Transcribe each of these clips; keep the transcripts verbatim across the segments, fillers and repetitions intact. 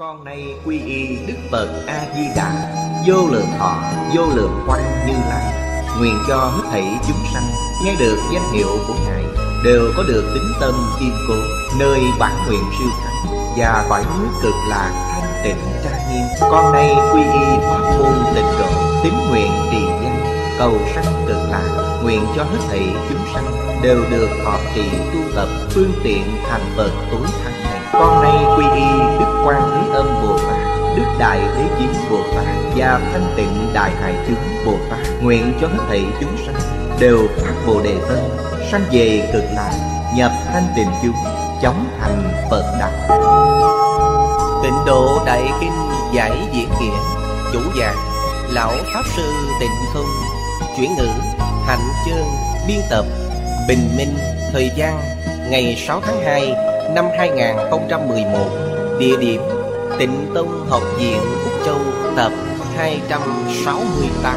Con nay quy y Đức Phật A-di-đà, vô lượng thọ, vô lượng quang Như Lai. Nguyện cho hết thảy chúng sanh nghe được danh hiệu của Ngài đều có được tín tâm kiên cố, nơi bản nguyện siêu thắng và cõi nước cực lạc thanh tịnh trang nghiêm. Con nay quy y pháp môn tịnh độ, tín nguyện trì danh, cầu sanh cực lạc. Nguyện cho hết thảy chúng sanh đều được thọ trì tu tập phương tiện thành Phật tối thắng này. Con nay quy y Đức Quan Thế Âm Bồ Tát, Đức Đại Thế Chí Bồ Tát và Thanh Tịnh Đại Hải Chúng Bồ Tát. Nguyện cho hết thảy chúng sanh đều phát Bồ Đề Tâm, sanh về cực lạc, nhập thanh tịnh chúng, chóng thành Phật đạo. Tịnh Độ Đại Kinh giải diễn nghĩa. Chủ giảng Lão Pháp Sư Tịnh Không. Chuyển ngữ Hạnh Chương. Biên tập Bình Minh. Thời gian ngày sáu tháng hai năm hai nghìn không trăm mười một. Địa điểm Tịnh Tông Học viện Úc Châu. Tập hai trăm sáu mươi tám.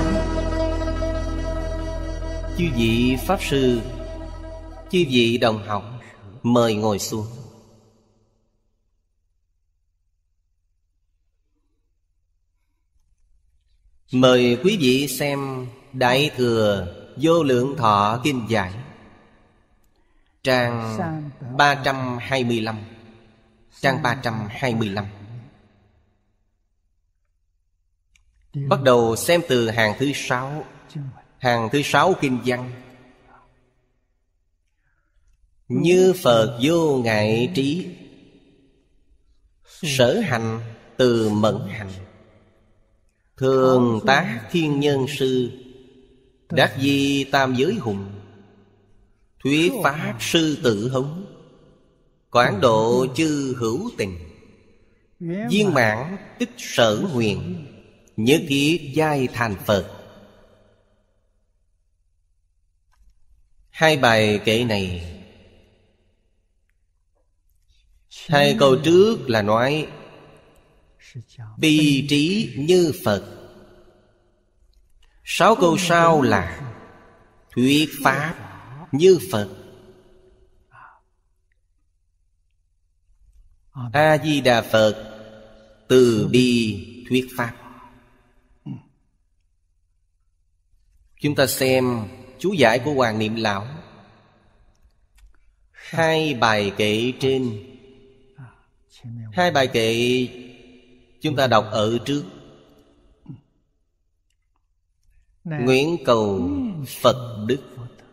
Chư vị Pháp Sư, chư vị đồng học, mời ngồi xuống. Mời quý vị xem Đại Thừa Vô Lượng Thọ Kinh Giải, trang ba trăm hai mươi lăm. Trang ba trăm hai mươi lăm. Bắt đầu xem từ hàng thứ sáu. Hàng thứ sáu kinh văn. Như Phật vô ngại trí, sở hành từ mẫn hành, thường tác thiên nhân sư, đắc di tam giới hùng, thuyết pháp sư tử hống, quảng độ chư hữu tình, viên mãn tích sở nguyện, nhất thiết giai thành Phật. Hai bài kệ này, hai câu trước là nói bi trí như Phật, sáu câu sau là thuyết pháp như Phật. A-di-đà Phật từ bi thuyết pháp. Chúng ta xem chú giải của Hoàng Niệm Lão. Hai bài kệ trên, hai bài kệ chúng ta đọc ở trước. Nguyện cầu Phật đức,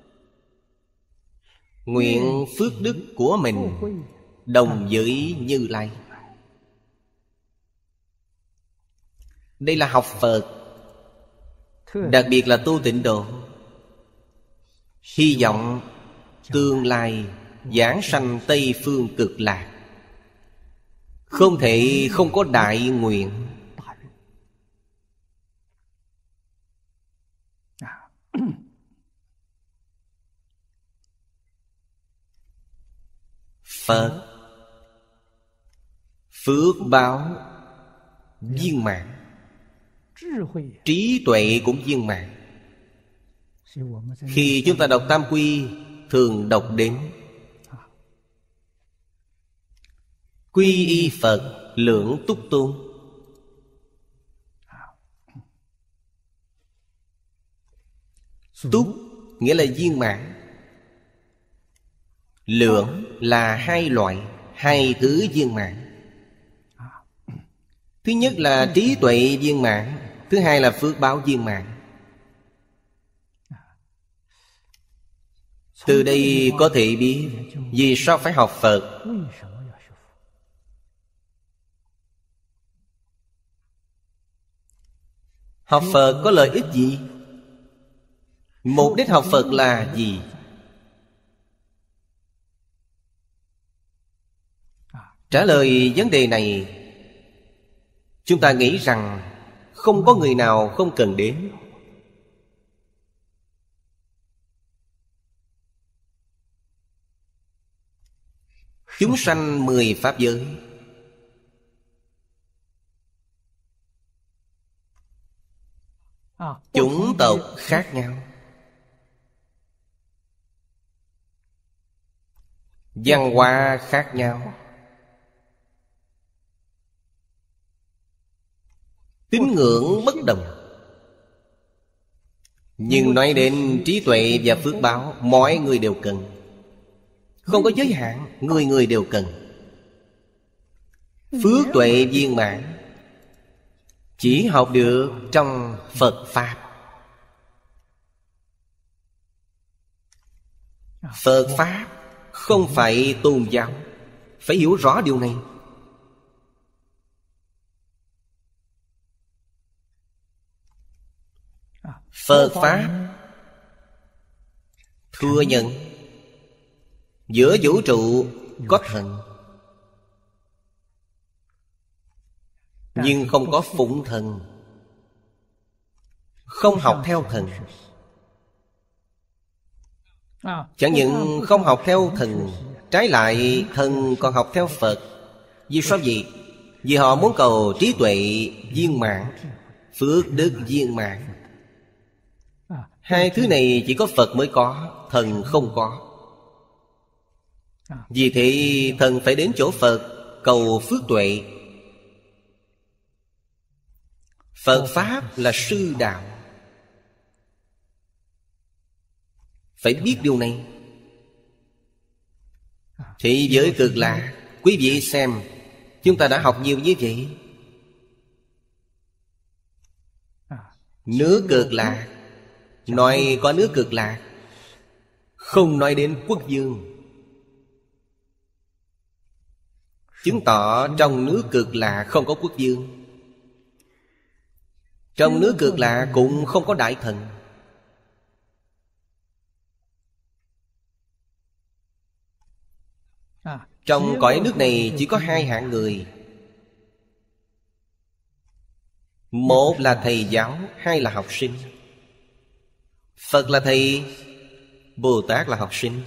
nguyện phước đức của mình đồng với Như Lai. Đây là học Phật, đặc biệt là tu tịnh độ. Hy vọng tương lai giảng sanh Tây Phương Cực Lạc, không thể không có đại nguyện. Phật phước báo viên mãn, trí tuệ cũng viên mãn. Khi chúng ta đọc Tam Quy, thường đọc đến quy y Phật lưỡng túc tôn. Túc nghĩa là viên mãn, lượng là hai loại, hai thứ viên mãn. Thứ nhất là trí tuệ viên mãn, thứ hai là phước báo viên mãn. Từ đây có thể biết vì sao phải học Phật. Học Phật có lợi ích gì? Mục đích học Phật là gì? Trả lời vấn đề này, chúng ta nghĩ rằng không có người nào không cần đến. Chúng sanh mười pháp giới, chủng tộc khác nhau, văn hóa khác nhau, tín ngưỡng bất đồng. Nhưng nói đến trí tuệ và phước báo, mọi người đều cần. Không có giới hạn, người người đều cần. Phước tuệ viên mãn chỉ học được trong Phật Pháp. Phật Pháp không phải tôn giáo. Phải hiểu rõ điều này. Phật Pháp thừa nhận giữa vũ trụ có thần, nhưng không có phụng thần, không học theo thần. Chẳng những không học theo thần, trái lại thần còn học theo Phật. Vì sao vậy? Vì họ muốn cầu trí tuệ viên mãn, phước đức viên mãn. Hai thứ này chỉ có Phật mới có, thần không có. Vì thế thần phải đến chỗ Phật cầu phước tuệ. Phật Pháp là sư đạo. Phải biết điều này. Thế giới Cực Lạc, quý vị xem, chúng ta đã học nhiều như vậy. Nước Cực Lạc, nói có nước Cực Lạc, không nói đến quốc vương. Chứng tỏ trong nước Cực Lạc không có quốc vương. Trong nước Cực Lạc cũng không có đại thần. Trong cõi nước này chỉ có hai hạng người. Một là thầy giáo, hai là học sinh. Phật là thầy, Bồ Tát là học sinh.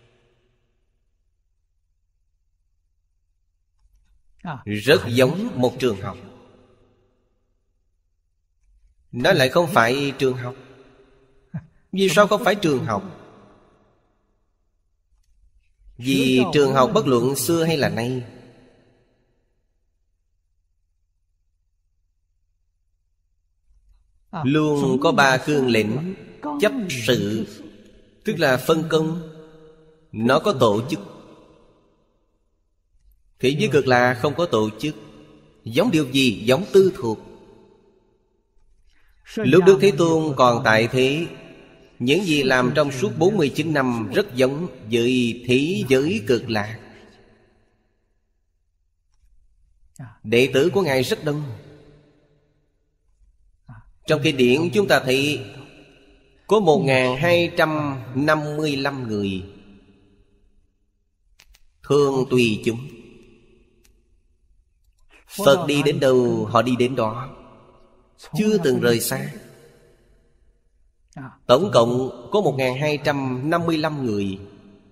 Rất giống một trường học. Nó lại không phải trường học. Vì sao không phải trường học? Vì trường học bất luận xưa hay là nay, luôn có ba cương lĩnh chấp sự, tức là phân công. Nó có tổ chức. Thế giới Cực Lạc không có tổ chức. Giống điều gì? Giống tư thuộc. Lúc Đức Thế Tôn còn tại thế, những gì làm trong suốt bốn mươi chín năm rất giống với thế giới Cực Lạc. Đệ tử của Ngài rất đông. Trong kinh điển chúng ta thấy có một nghìn hai trăm năm mươi lăm người thường tùy chúng. Phật đi đến đâu họ đi đến đó, chưa từng rời xa. Tổng cộng có một nghìn hai trăm năm mươi lăm người.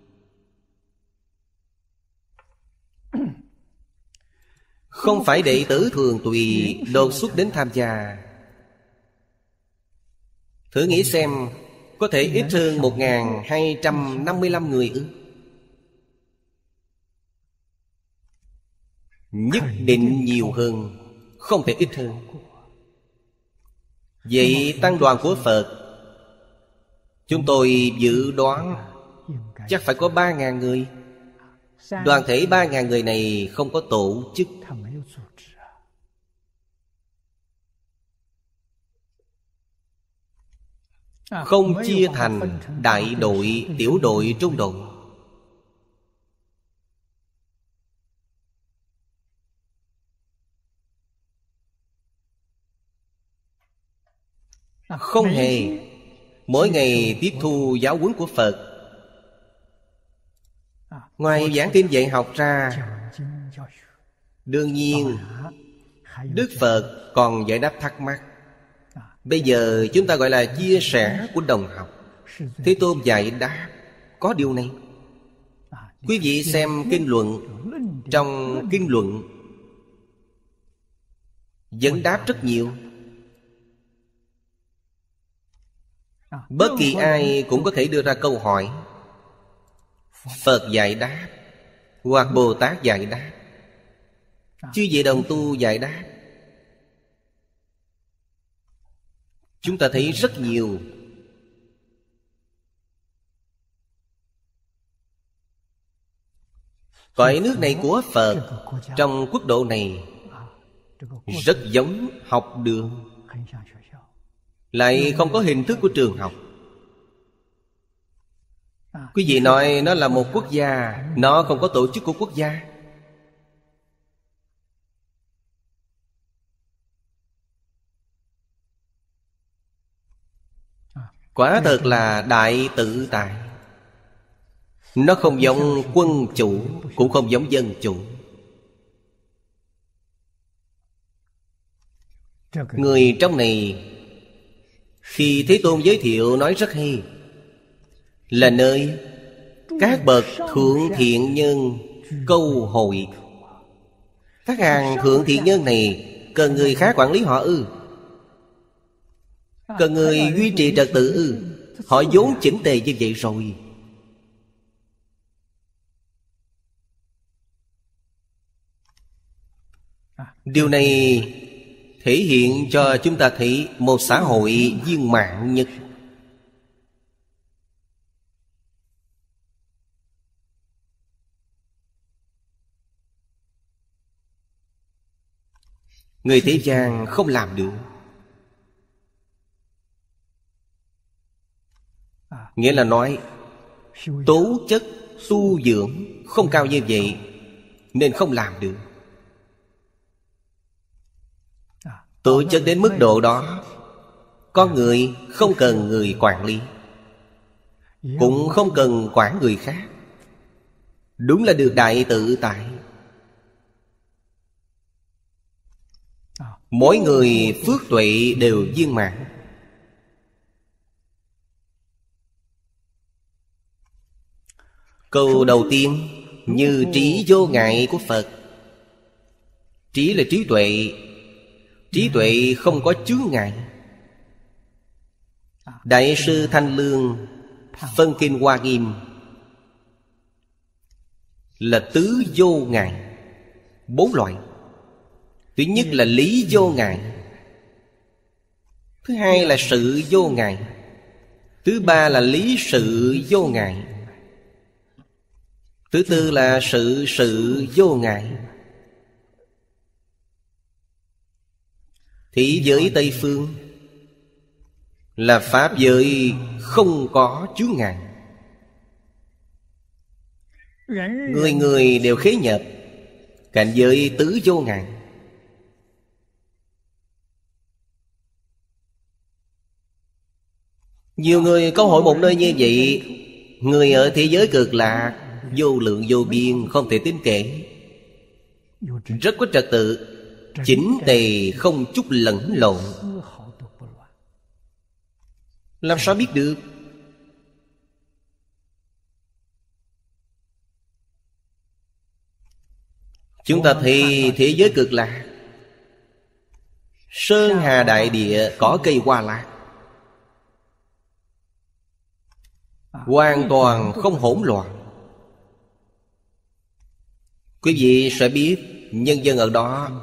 Không phải đệ tử thường tùy đột xuất đến tham gia. Thử nghĩ xem, có thể ít hơn một nghìn hai trăm năm mươi lăm người ư? Nhất định nhiều hơn, không thể ít hơn. Vậy tăng đoàn của Phật, chúng tôi dự đoán chắc phải có ba ngàn người. Đoàn thể ba ngàn người này không có tổ chức. Không chia thành đại đội, tiểu đội, trung đội. Không hề. Mỗi ngày tiếp thu giáo huấn của Phật. Ngoài giảng kinh dạy học ra, đương nhiên Đức Phật còn giải đáp thắc mắc. Bây giờ chúng ta gọi là chia sẻ của đồng học. Thế Tôn giải đáp có điều này. Quý vị xem kinh luận. Trong kinh luận vấn đáp rất nhiều. Bất kỳ ai cũng có thể đưa ra câu hỏi. Phật giải đáp, hoặc Bồ Tát giải đáp, chư vị đồng tu giải đáp. Chúng ta thấy rất nhiều. Cõi nước này của Phật, trong quốc độ này rất giống học đường, lại không có hình thức của trường học. Quý vị nói nó là một quốc gia, nó không có tổ chức của quốc gia. Quả thật là đại tự tại. Nó không giống quân chủ, cũng không giống dân chủ. Người trong này khi Thế Tôn giới thiệu nói rất hay, là nơi các bậc thượng thiện nhân câu hội. Các hàng thượng thiện nhân này cần người khác quản lý họ ư? Cần người duy trì trật tự ư? Họ vốn chỉnh tề như vậy rồi. Điều này thể hiện cho chúng ta thấy một xã hội viên mãn nhất. Người thế gian không làm được. Nghĩa là nói tố chất tu dưỡng không cao như vậy, nên không làm được. Tổ chức đến mức độ đó, con người không cần người quản lý, cũng không cần quản người khác. Đúng là được đại tự tại. Mỗi người phước tuệ đều viên mãn. Câu đầu tiên, như trí vô ngại của Phật. Trí là trí tuệ. Trí tuệ không có chướng ngại. Đại sư Thanh Lương phân kinh Hoa Nghiêm là tứ vô ngại, bốn loại. Thứ nhất là lý vô ngại, thứ hai là sự vô ngại, thứ ba là lý sự vô ngại, thứ tư là sự sự vô ngại. Thế giới Tây Phương là pháp giới không có chướng ngại. Người người đều khế nhập cảnh giới tứ vô ngại. Nhiều người câu hỏi một nơi như vậy. Người ở thế giới cực lạc vô lượng vô biên, không thể tính kể, rất có trật tự, chỉnh tề, không chút lẫn lộn. Làm sao biết được? Chúng ta thấy thế giới cực lạc, sơn hà đại địa, cỏ cây hoa lạc, hoàn toàn không hỗn loạn. Quý vị sẽ biết nhân dân ở đó.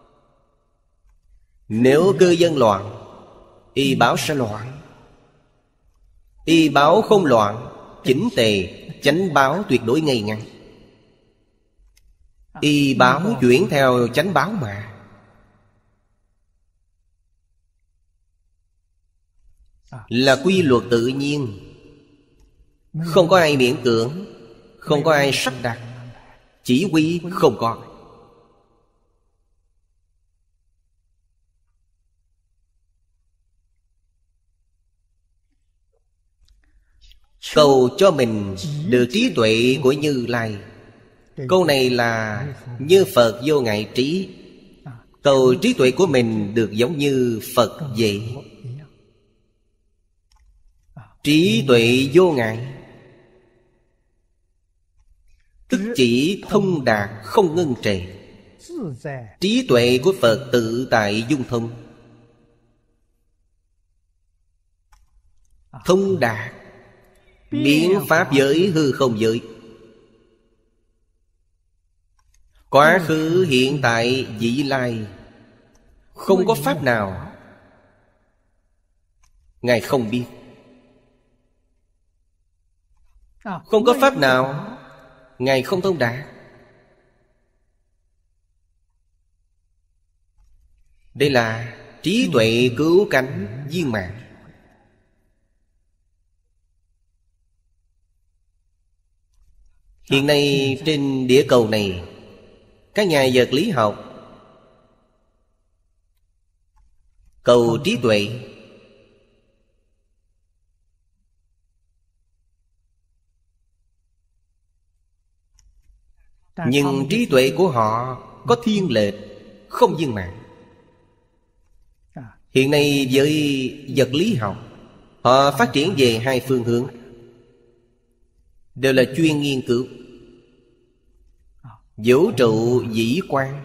Nếu cư dân loạn, y báo sẽ loạn. Y báo không loạn, chỉnh tề, chánh báo tuyệt đối ngay ngắn. Y báo chuyển theo chánh báo mà. Là quy luật tự nhiên, không có ai miễn cưỡng, không có ai sắp đặt, chỉ huy không có. Cầu cho mình được trí tuệ của Như Lai. Câu này là như Phật vô ngại trí. Cầu trí tuệ của mình được giống như Phật vậy. Trí tuệ vô ngại, tức chỉ thông đạt không ngưng trệ. Trí tuệ của Phật tự tại dung thông, thông đạt biến pháp giới hư không giới. Quá khứ hiện tại vị lai, không có pháp nào Ngài không biết. Không có pháp nào Ngài không thông đạt. Đây là trí tuệ cứu cánh viên mãn. Hiện nay trên địa cầu này, các nhà vật lý học cầu trí tuệ, nhưng trí tuệ của họ có thiên lệch, không viên mãn. Hiện nay với vật lý học, họ phát triển về hai phương hướng, đều là chuyên nghiên cứu vũ trụ vĩ quan,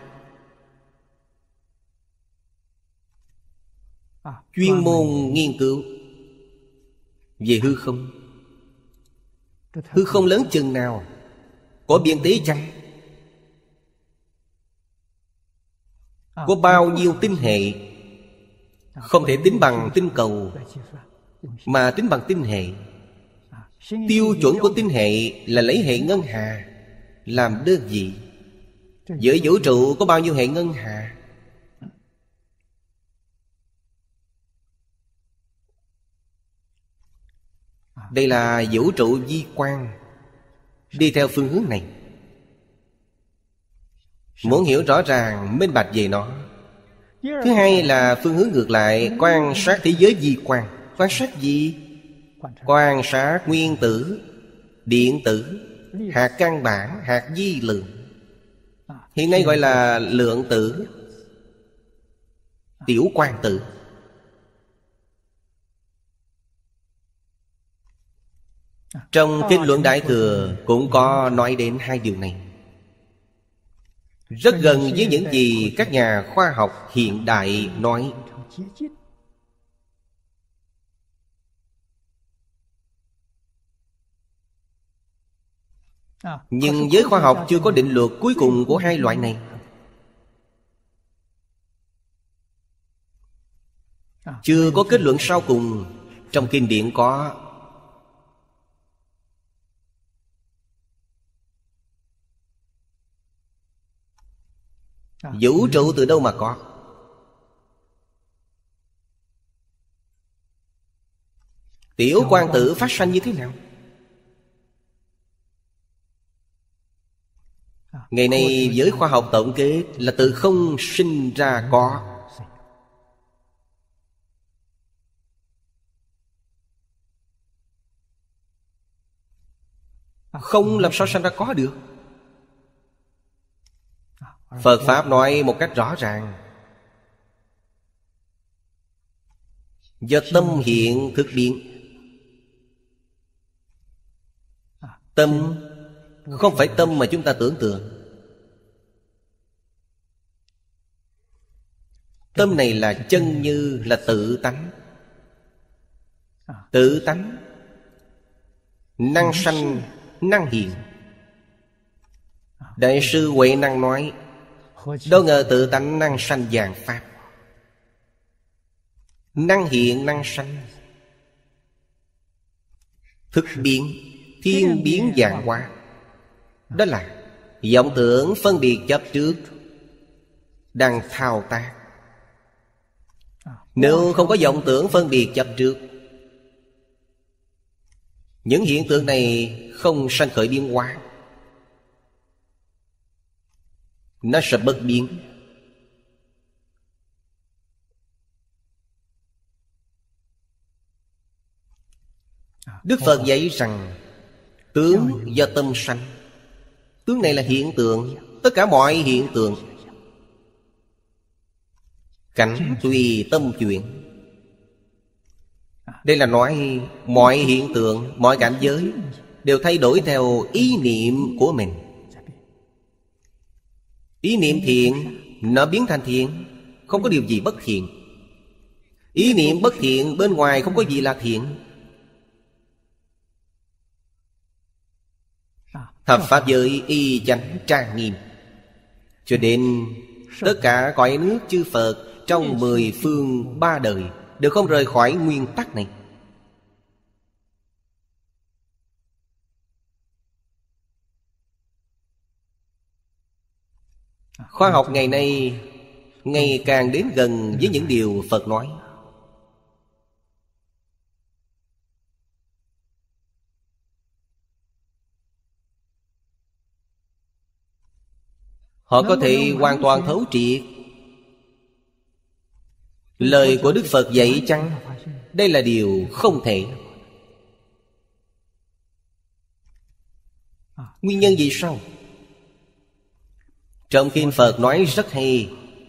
chuyên môn nghiên cứu về hư không. Hư không lớn chừng nào, có biên tế chăng, có bao nhiêu tinh hệ, không thể tính bằng tinh cầu, mà tính bằng tinh hệ. Tiêu chuẩn của tinh hệ là lấy hệ ngân hà làm đơn vị. Giữa vũ trụ có bao nhiêu hệ ngân hà? Đây là vũ trụ vi quan, đi theo phương hướng này. Muốn hiểu rõ ràng, minh bạch về nó. Thứ hai là phương hướng ngược lại, quan sát thế giới vi quan. Quan sát gì? Quan sát nguyên tử, điện tử, hạt căn bản, hạt vi lượng. Hiện nay gọi là lượng tử, tiểu quang tử. Trong Kinh Luận Đại Thừa cũng có nói đến hai điều này, rất gần với những gì các nhà khoa học hiện đại nói. Nhưng giới khoa học chưa có định luật cuối cùng của hai loại này. Chưa có kết luận sau cùng. Trong kinh điển có vũ trụ từ đâu mà có? Tiểu quang tử phát sanh như thế nào? Ngày nay giới khoa học tổng kết là từ không sinh ra có. Không làm sao sanh ra có được. Phật Pháp nói một cách rõ ràng, do tâm hiện thực biến. Tâm không phải tâm mà chúng ta tưởng tượng. Tâm này là chân như, là tự tánh. Tự tánh, năng sanh, năng hiện. Đại sư Huệ Năng nói, đâu ngờ tự tánh năng sanh vạn pháp, năng hiện năng sanh, thức biến, thiên biến vạn hóa. Đó là vọng tưởng phân biệt chấp trước đang thao tác. Nếu không có vọng tưởng phân biệt chấp trước, những hiện tượng này không sanh khởi biến hóa, nó sẽ bất biến. Đức Phật dạy rằng tướng do tâm sanh. Tướng này là hiện tượng, tất cả mọi hiện tượng. Cảnh tùy tâm chuyển. Đây là nói mọi hiện tượng, mọi cảnh giới đều thay đổi theo ý niệm của mình. Ý niệm thiện, nó biến thành thiện, không có điều gì bất thiện. Ý niệm bất thiện, bên ngoài không có gì là thiện. Thập pháp giới y chánh trang nghiêm, cho đến tất cả cõi nước chư Phật trong mười phương ba đời đều không rời khỏi nguyên tắc này. Khoa học ngày nay ngày càng đến gần với những điều Phật nói. Họ có thể hoàn toàn thấu triệt lời của Đức Phật dạy chăng? Đây là điều không thể. Nguyên nhân vì sao? Trong kinh Phật nói rất hay.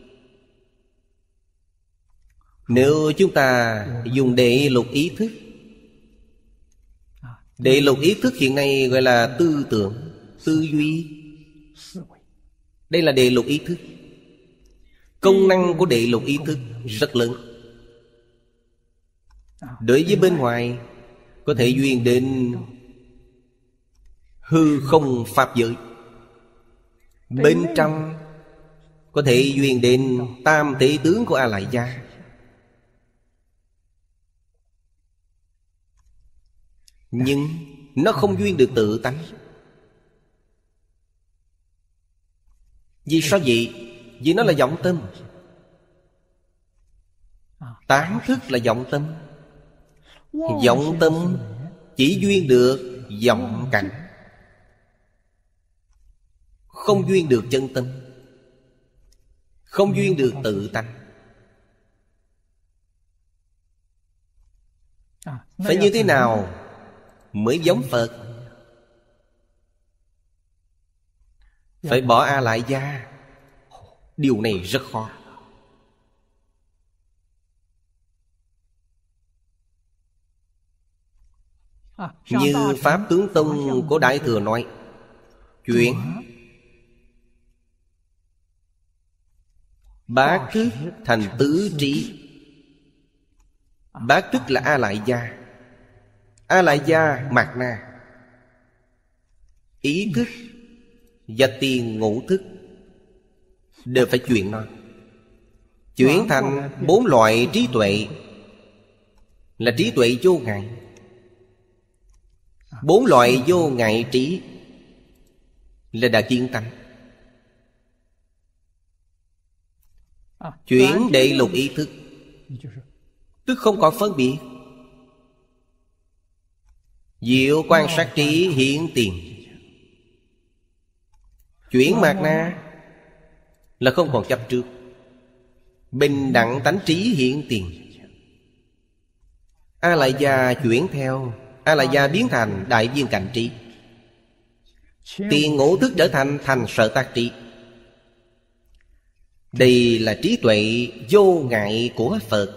Nếu chúng ta dùng đệ lục ý thức, đệ lục ý thức hiện nay gọi là tư tưởng, tư duy. Đây là đệ lục ý thức. Công năng của đệ lục ý thức rất lớn. Đối với bên ngoài có thể duyên đến hư không pháp giới. Bên trong có thể duyên đến tam thể tướng của A Lại Gia. Nhưng nó không duyên được tự tánh. Vì sao vậy? Vì nó là vọng tâm. Tán thức là vọng tâm. Vọng tâm chỉ duyên được vọng cảnh, không duyên được chân tâm, không duyên được tự tánh. Phải như thế nào mới giống Phật? Phải bỏ A Lại Gia. Điều này rất khó. Như Pháp Tướng Tông của Đại Thừa nói, chuyển bát thức thành tứ trí. Bát thức là A Lại Gia. A Lại Gia mạt na. Ý thức và tiền ngũ thức đều phải chuyển nó, chuyển thành bốn loại trí tuệ, là trí tuệ vô ngại. Bốn loại vô ngại trí là đã kiến tánh. Chuyển đệ lục ý thức, tức không có phân biệt. Diệu quan sát trí hiện tiền. Chuyển mạt na là không còn chấp trước. Bình đẳng tánh trí hiện tiền. A Lại Gia chuyển theo, A Lại Gia biến thành đại viên cảnh trí. Tiền ngũ thức trở thành thành sở tác trí. Đây là trí tuệ vô ngại của Phật.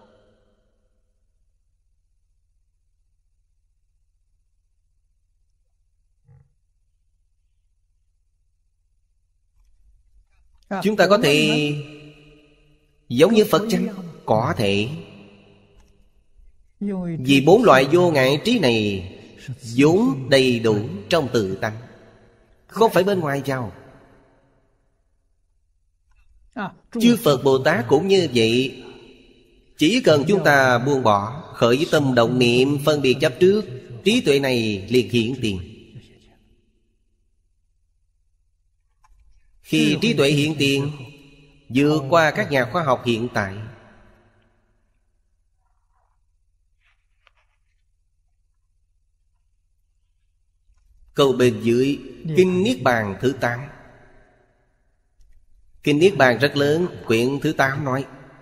Chúng ta có thể giống như Phật chăng? Có thể. Vì bốn loại vô ngại trí này vốn đầy đủ trong tự tánh, không phải bên ngoài vào. Chư Phật Bồ Tát cũng như vậy. Chỉ cần chúng ta buông bỏ, khởi với tâm động niệm phân biệt chấp trước, trí tuệ này liền hiện tiền. Khi trí tuệ hiện tiền, vượt qua các nhà khoa học hiện tại. Câu bên dưới Kinh Niết Bàn thứ tám. Kinh Niết Bàn rất lớn, quyển thứ tám nói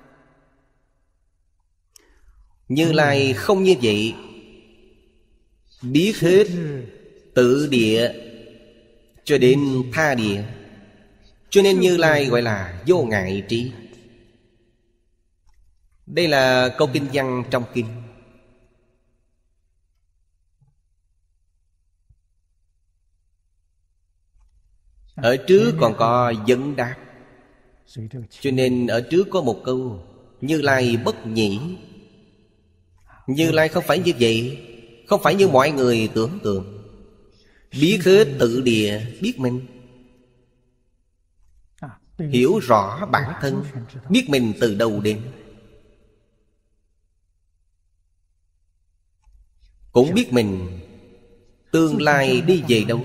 Như Lai không như vậy, biết hết tự địa cho đến tha địa, cho nên Như Lai gọi là vô ngại trí. Đây là câu kinh văn trong kinh. Ở trước còn có vấn đáp, cho nên ở trước có một câu Như Lai bất nhĩ. Như Lai không phải như vậy, không phải như mọi người tưởng tượng. Biết hết tự địa, biết mình, hiểu rõ bản thân, biết mình từ đầu đến. cũng biết mình tương lai đi về đâu.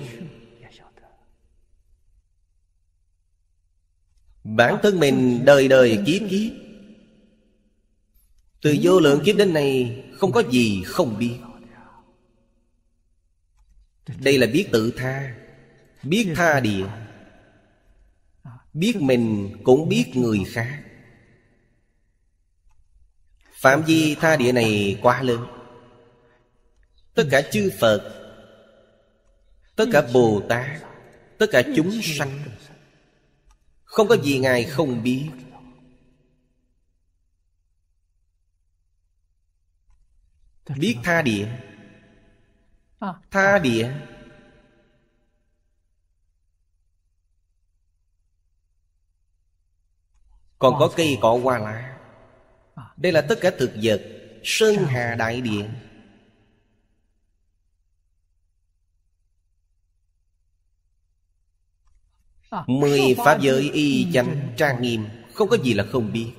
Bản thân mình đời đời kiếp kiếp, từ vô lượng kiếp đến nay không có gì không biết. Đây là biết tự tha, biết tha địa, biết mình cũng biết người khác. Phạm vi tha địa này quá lớn. Tất cả chư Phật, tất cả Bồ Tát, tất cả chúng sanh, không có gì Ngài không biết. Biết tha địa. Tha địa còn có cây cỏ hoa lá. Đây là tất cả thực vật sơn hà đại địa. Mười pháp giới y chánh trang nghiêm, không có gì là không biết.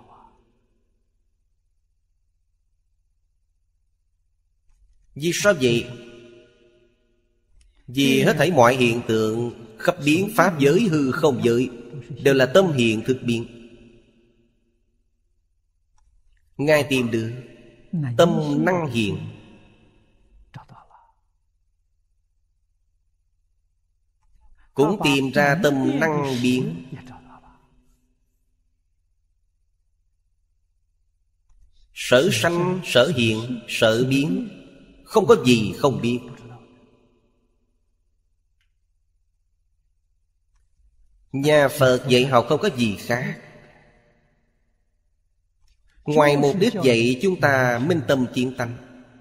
Vì sao vậy? Vì hết thảy mọi hiện tượng khắp biến pháp giới hư không giới đều là tâm hiện thực biến. Ngài tìm được tâm năng hiện, cũng tìm ra tâm năng biến. Sở sanh, sở hiện, sở biến, không có gì không biết. Nhà Phật dạy học không có gì khác, ngoài mục đích dạy chúng ta minh tâm kiến tánh.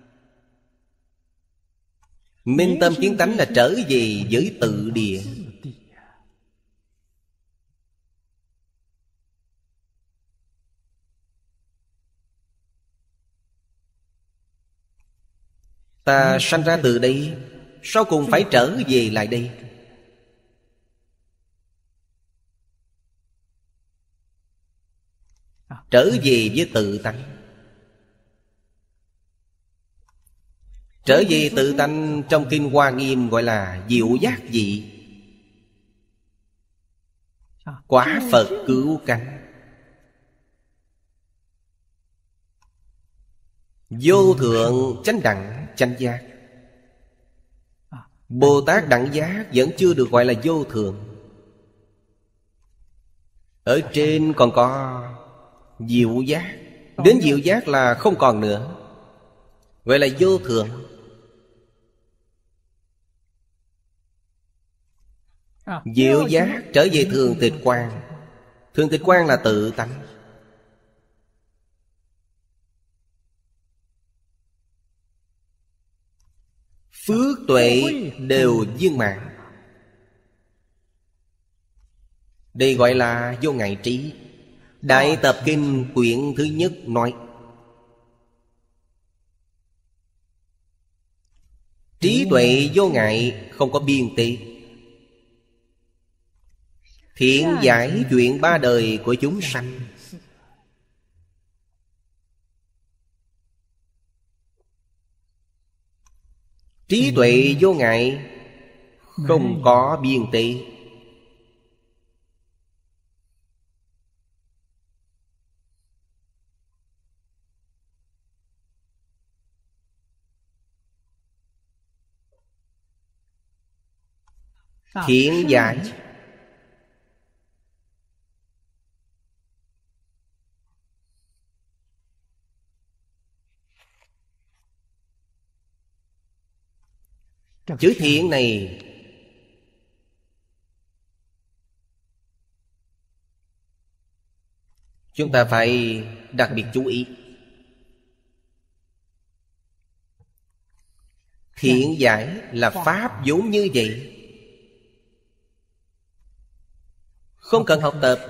Minh tâm kiến tánh là trở về với tự địa. Ta sanh ra từ đây, sau cùng phải trở về lại đây. Trở về với tự tánh. Trở về tự tánh trong Kinh Hoa Nghiêm gọi là diệu giác vị. Quả Phật cứu cánh. Vô thượng chánh đẳng chánh giác. Bồ Tát đẳng giác vẫn chưa được gọi là vô thượng. Ở trên còn có diệu giác. Đến diệu giác là không còn nữa, gọi là vô thượng. Diệu giác trở về thường tịch quang. Thường tịch quang là tự tánh. Phước tuệ đều viên mãn. Đây gọi là vô ngại trí. Đại Tập Kinh quyển thứ nhất nói: trí tuệ vô ngại, không có biên tế. Thiện giải chuyện ba đời của chúng sanh. Trí tuệ vô ngại, không có biên tế. Thiện giải chữ thiện này chúng ta phải đặc biệt chú ý. Thiện giải là pháp vốn như vậy, không cần học tập.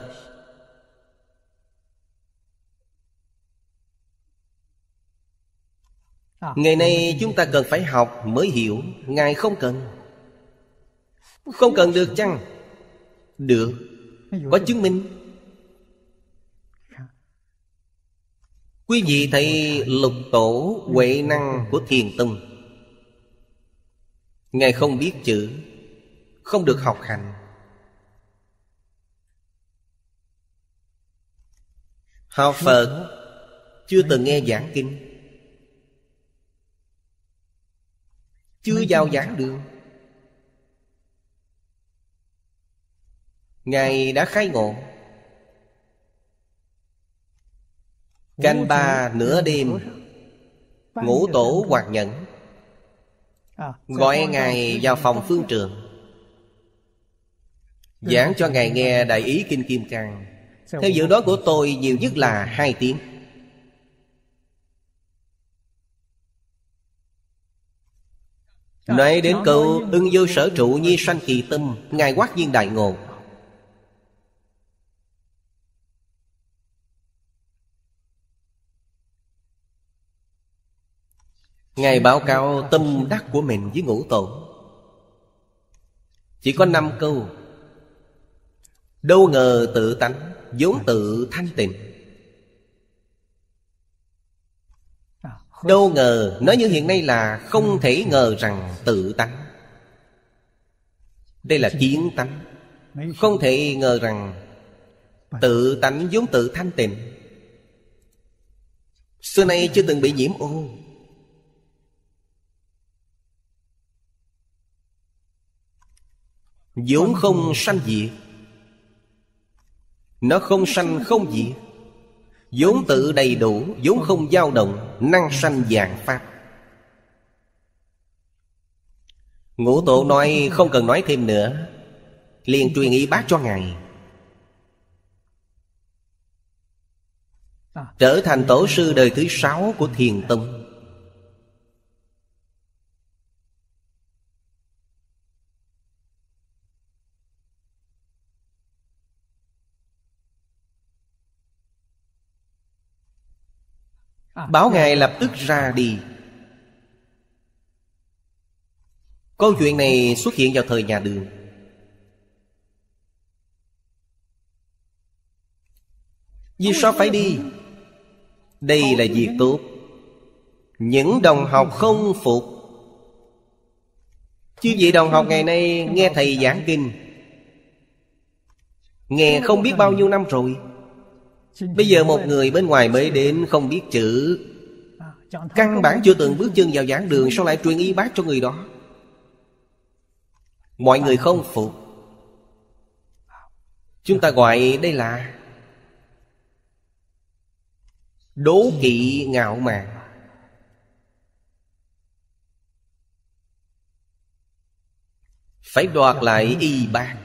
Ngày nay chúng ta cần phải học mới hiểu. Ngài không cần. Không cần được chăng? Được. Có chứng minh. Quý vị thấy lục tổ Huệ Năng của Thiền Tông, Ngài không biết chữ, không được học hành. Học Phật chưa từng nghe giảng kinh, chưa vào giảng đường. Ngài đã khai ngộ. Canh ba nửa đêm, Ngũ Tổ Hoạt Nhẫn gọi Ngài vào phòng phương trượng, giảng cho Ngài nghe Đại Ý Kinh Kim Cang. Theo dự đoán của tôi nhiều nhất là hai tiếng. Nói đến câu ưng vô sở trụ nhi sanh kỳ tâm, Ngài hoát nhiên đại ngộ. Ngài báo cáo tâm đắc của mình với Ngũ Tổ, chỉ có năm câu. Đâu ngờ tự tánh vốn tự thanh tịnh. Đâu ngờ, nói như hiện nay là không thể ngờ rằng tự tánh. Đây là kiến tánh. Không thể ngờ rằng tự tánh vốn tự thanh tịnh. Xưa nay chưa từng bị nhiễm ô. Vốn không sanh diệt. Nó không sanh không diệt, vốn tự đầy đủ, vốn không dao động, năng sanh vạn pháp. Ngũ Tổ nói không cần nói thêm nữa, liền truyền y bác cho Ngài, trở thành tổ sư đời thứ sáu của Thiền Tông. Bảo Ngài lập tức ra đi. Câu chuyện này xuất hiện vào thời nhà Đường. Vì sao phải đi? Đây là việc tốt. Những đồng học không phục. Chứ vị đồng học ngày nay nghe thầy giảng kinh, nghe không biết bao nhiêu năm rồi. Bây giờ một người bên ngoài mới đến không biết chữ, căn bản chưa từng bước chân vào giảng đường, sao lại truyền y bác cho người đó? Mọi người không phục. Chúng ta gọi đây là đố kỵ ngạo mạn. Phải đoạt lại y bác.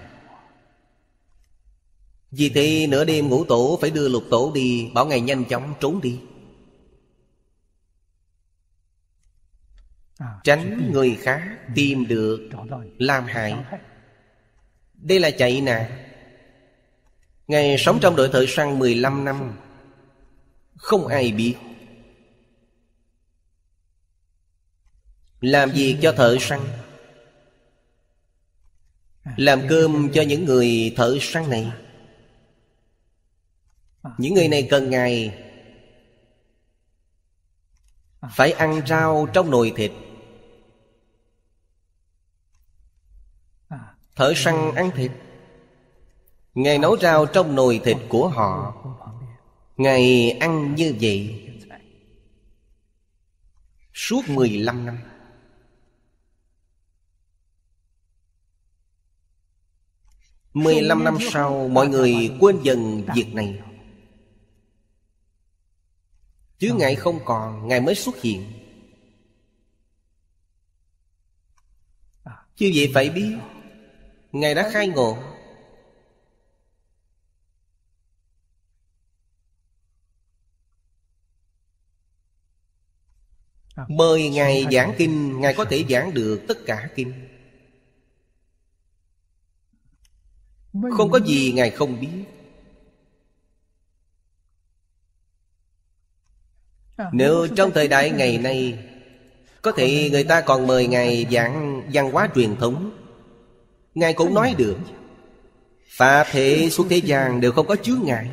Vì thế nửa đêm Ngũ Tổ phải đưa Lục Tổ đi, bảo Ngài nhanh chóng trốn đi, tránh người khác tìm được làm hại. Đây là chạy nạn. Ngài sống trong đội thợ săn mười lăm năm, không ai biết. Làm việc cho thợ săn, làm cơm cho những người thợ săn này. Những người này cần Ngài phải ăn rau trong nồi thịt. Thợ săn ăn thịt, Ngài nấu rau trong nồi thịt của họ. Ngài ăn như vậy suốt mười lăm năm. Mười lăm năm sau, mọi người quên dần việc này. Chứ Ngài không còn, Ngài mới xuất hiện. Chứ vậy phải biết Ngài đã khai ngộ. Mời Ngài giảng kinh, Ngài có thể giảng được tất cả kinh. Không có gì Ngài không biết. Nếu trong thời đại ngày nay có thể người ta còn mời Ngài giảng văn hóa truyền thống, Ngài cũng nói được. Pháp thể suốt thế gian đều không có chướng ngại.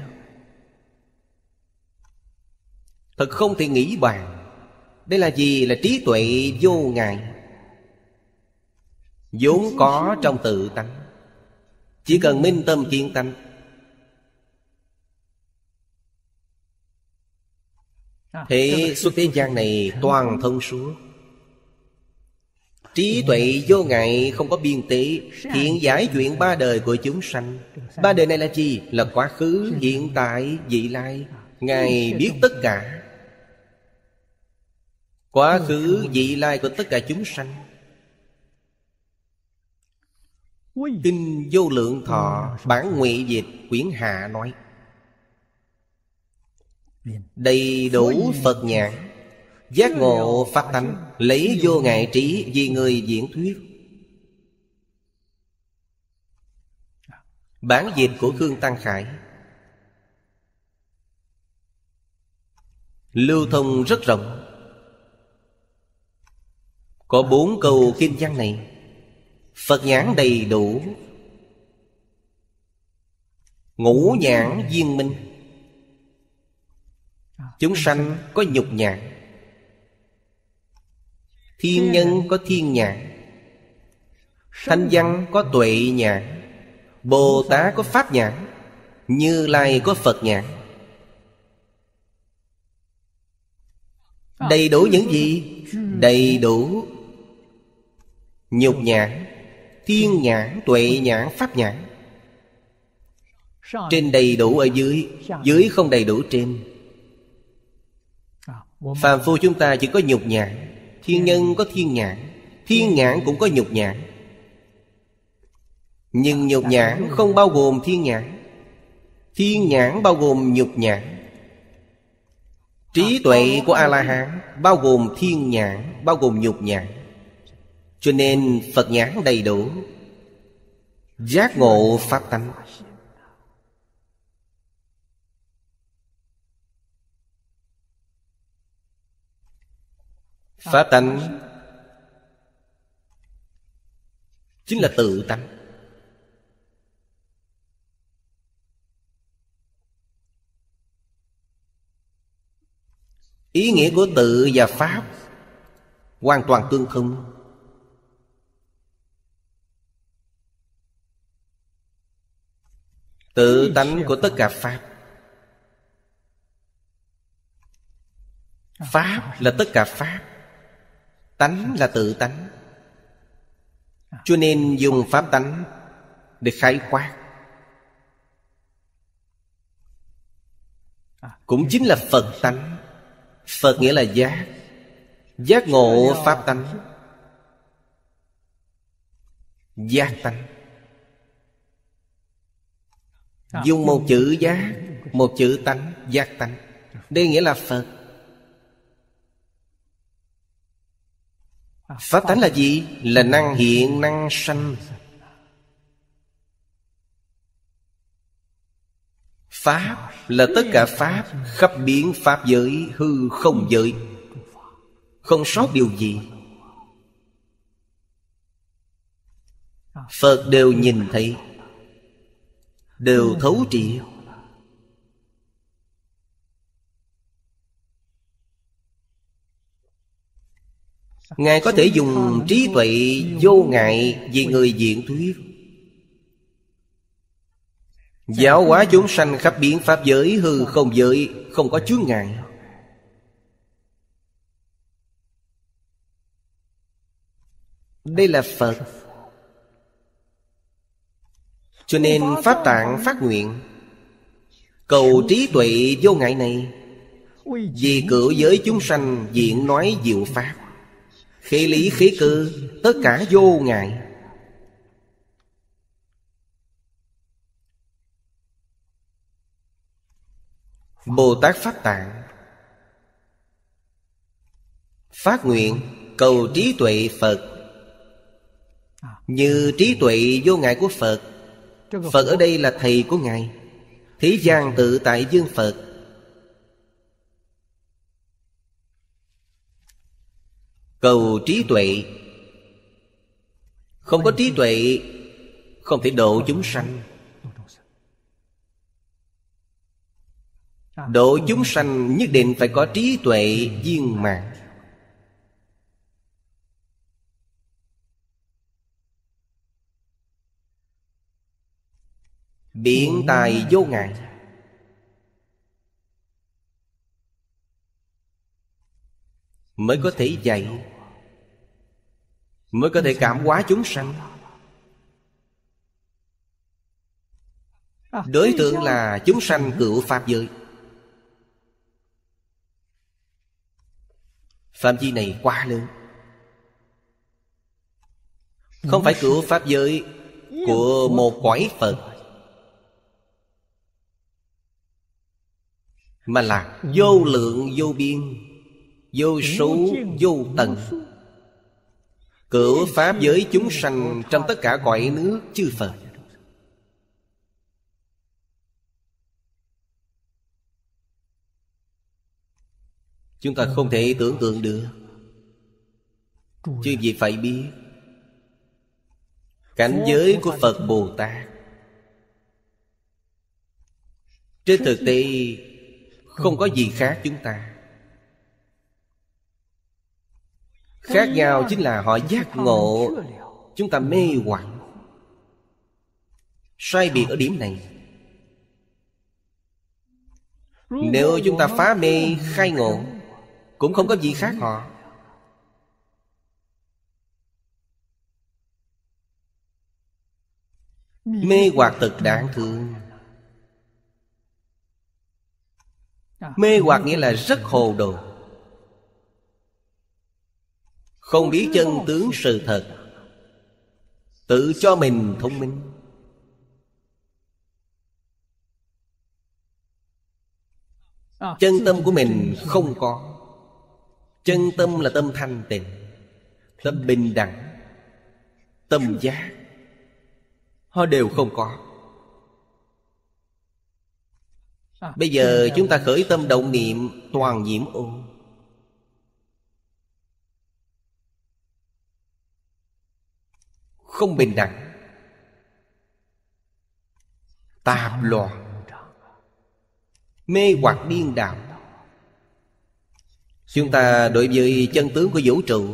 Thật không thể nghĩ bàn. Đây là gì? Là trí tuệ vô ngại. vốn có trong tự tánh. Chỉ cần minh tâm kiến tánh, thế suốt thế gian này toàn thông suốt. Trí tuệ vô ngại không có biên tế, thiện giải chuyện ba đời của chúng sanh. Ba đời này là gì? Là quá khứ, hiện tại, vị lai. Ngài biết tất cả quá khứ, vị lai của tất cả chúng sanh. Kinh Vô Lượng Thọ bản ngụy dịch quyển hạ nói: đầy đủ Phật nhãn, giác ngộ pháp tánh, lấy vô ngại trí vì người diễn thuyết. Bản dịch của Khương Tăng Khải lưu thông rất rộng. Có bốn câu kinh văn này, Phật nhãn đầy đủ, ngũ nhãn viên minh. Chúng sanh có nhục nhãn, thiên nhân có thiên nhãn, thanh văn có tuệ nhãn, Bồ Tát có pháp nhãn, Như Lai có Phật nhãn. Đầy đủ những gì? Đầy đủ nhục nhãn, thiên nhãn, tuệ nhãn, pháp nhãn. Trên đầy đủ ở dưới, dưới không đầy đủ trên. Phàm phu chúng ta chỉ có nhục nhãn, thiên nhân có thiên nhãn, thiên nhãn cũng có nhục nhãn. Nhưng nhục nhãn không bao gồm thiên nhãn, thiên nhãn bao gồm nhục nhãn. Trí tuệ của A-la-hán bao gồm thiên nhãn, bao gồm nhục nhãn. Cho nên Phật nhãn đầy đủ, giác ngộ pháp tánh. Pháp tánh chính là tự tánh. Ý nghĩa của tự và pháp hoàn toàn tương thông. Tự tánh của tất cả pháp, pháp là tất cả pháp, tánh là tự tánh. Cho nên dùng pháp tánh để khái quát. Cũng chính là Phật tánh. Phật nghĩa là giác, giác ngộ pháp tánh, giác tánh. Dùng một chữ giác, một chữ tánh, giác tánh. Đây nghĩa là Phật. Pháp tánh là gì? Là năng hiện, năng sanh. Pháp là tất cả pháp, khắp biến pháp giới, hư không giới, không sót điều gì. Phật đều nhìn thấy, đều thấu triệt. Ngài có thể dùng trí tuệ vô ngại vì người diễn thuyết, giáo hóa chúng sanh khắp biến pháp giới, hư không giới, không có chướng ngại. Đây là Phật. Cho nên Pháp Tạng phát nguyện cầu trí tuệ vô ngại này, vì cửu giới chúng sanh diễn nói diệu pháp, khế lý khế cơ, tất cả vô ngại. Bồ Tát Pháp Tạng phát nguyện cầu trí tuệ Phật, như trí tuệ vô ngại của Phật. Phật ở đây là thầy của Ngài, thế gian tự tại dương Phật. Cầu trí tuệ. Không có trí tuệ không thể độ chúng sanh. Độ chúng sanh nhất định phải có trí tuệ viên mãn. biện tài vô ngại. Mới có thể dạy, mới có thể cảm hóa chúng sanh. Đối tượng là chúng sanh cựu pháp giới. Phạm vi này quá lớn, không phải cựu pháp giới của một cõi Phật, mà là vô lượng vô biên, vô số vô tận, cửu pháp giới chúng sanh trong tất cả cõi nước chư Phật. Chúng ta không thể tưởng tượng được. Chứ gì phải biết cảnh giới của Phật Bồ Tát trên thực tế không có gì khác chúng ta. Khác nhau chính là họ giác ngộ, chúng ta mê hoặc. Sai biệt ở điểm này. Nếu chúng ta phá mê khai ngộ, cũng không có gì khác họ. Mê hoặc thật đáng thương. Mê hoặc nghĩa là rất hồ đồ, không biết chân tướng sự thật, tự cho mình thông minh. Chân tâm của mình không có. Chân tâm là tâm thanh tịnh, tâm bình đẳng, tâm giác, họ đều không có. Bây giờ chúng ta khởi tâm động niệm toàn nhiễm ô. Không bình đẳng, tạp loạn, mê hoặc điên đảo. Chúng ta đối với chân tướng của vũ trụ,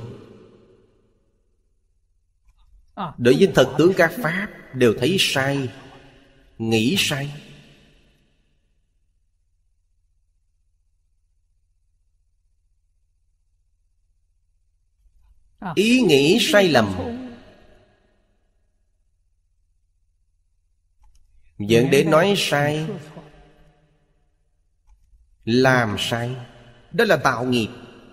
đối với thật tướng các pháp đều thấy sai, nghĩ sai. Ý nghĩ sai lầm dẫn đến nói sai, làm sai. Đó là tạo nghiệp.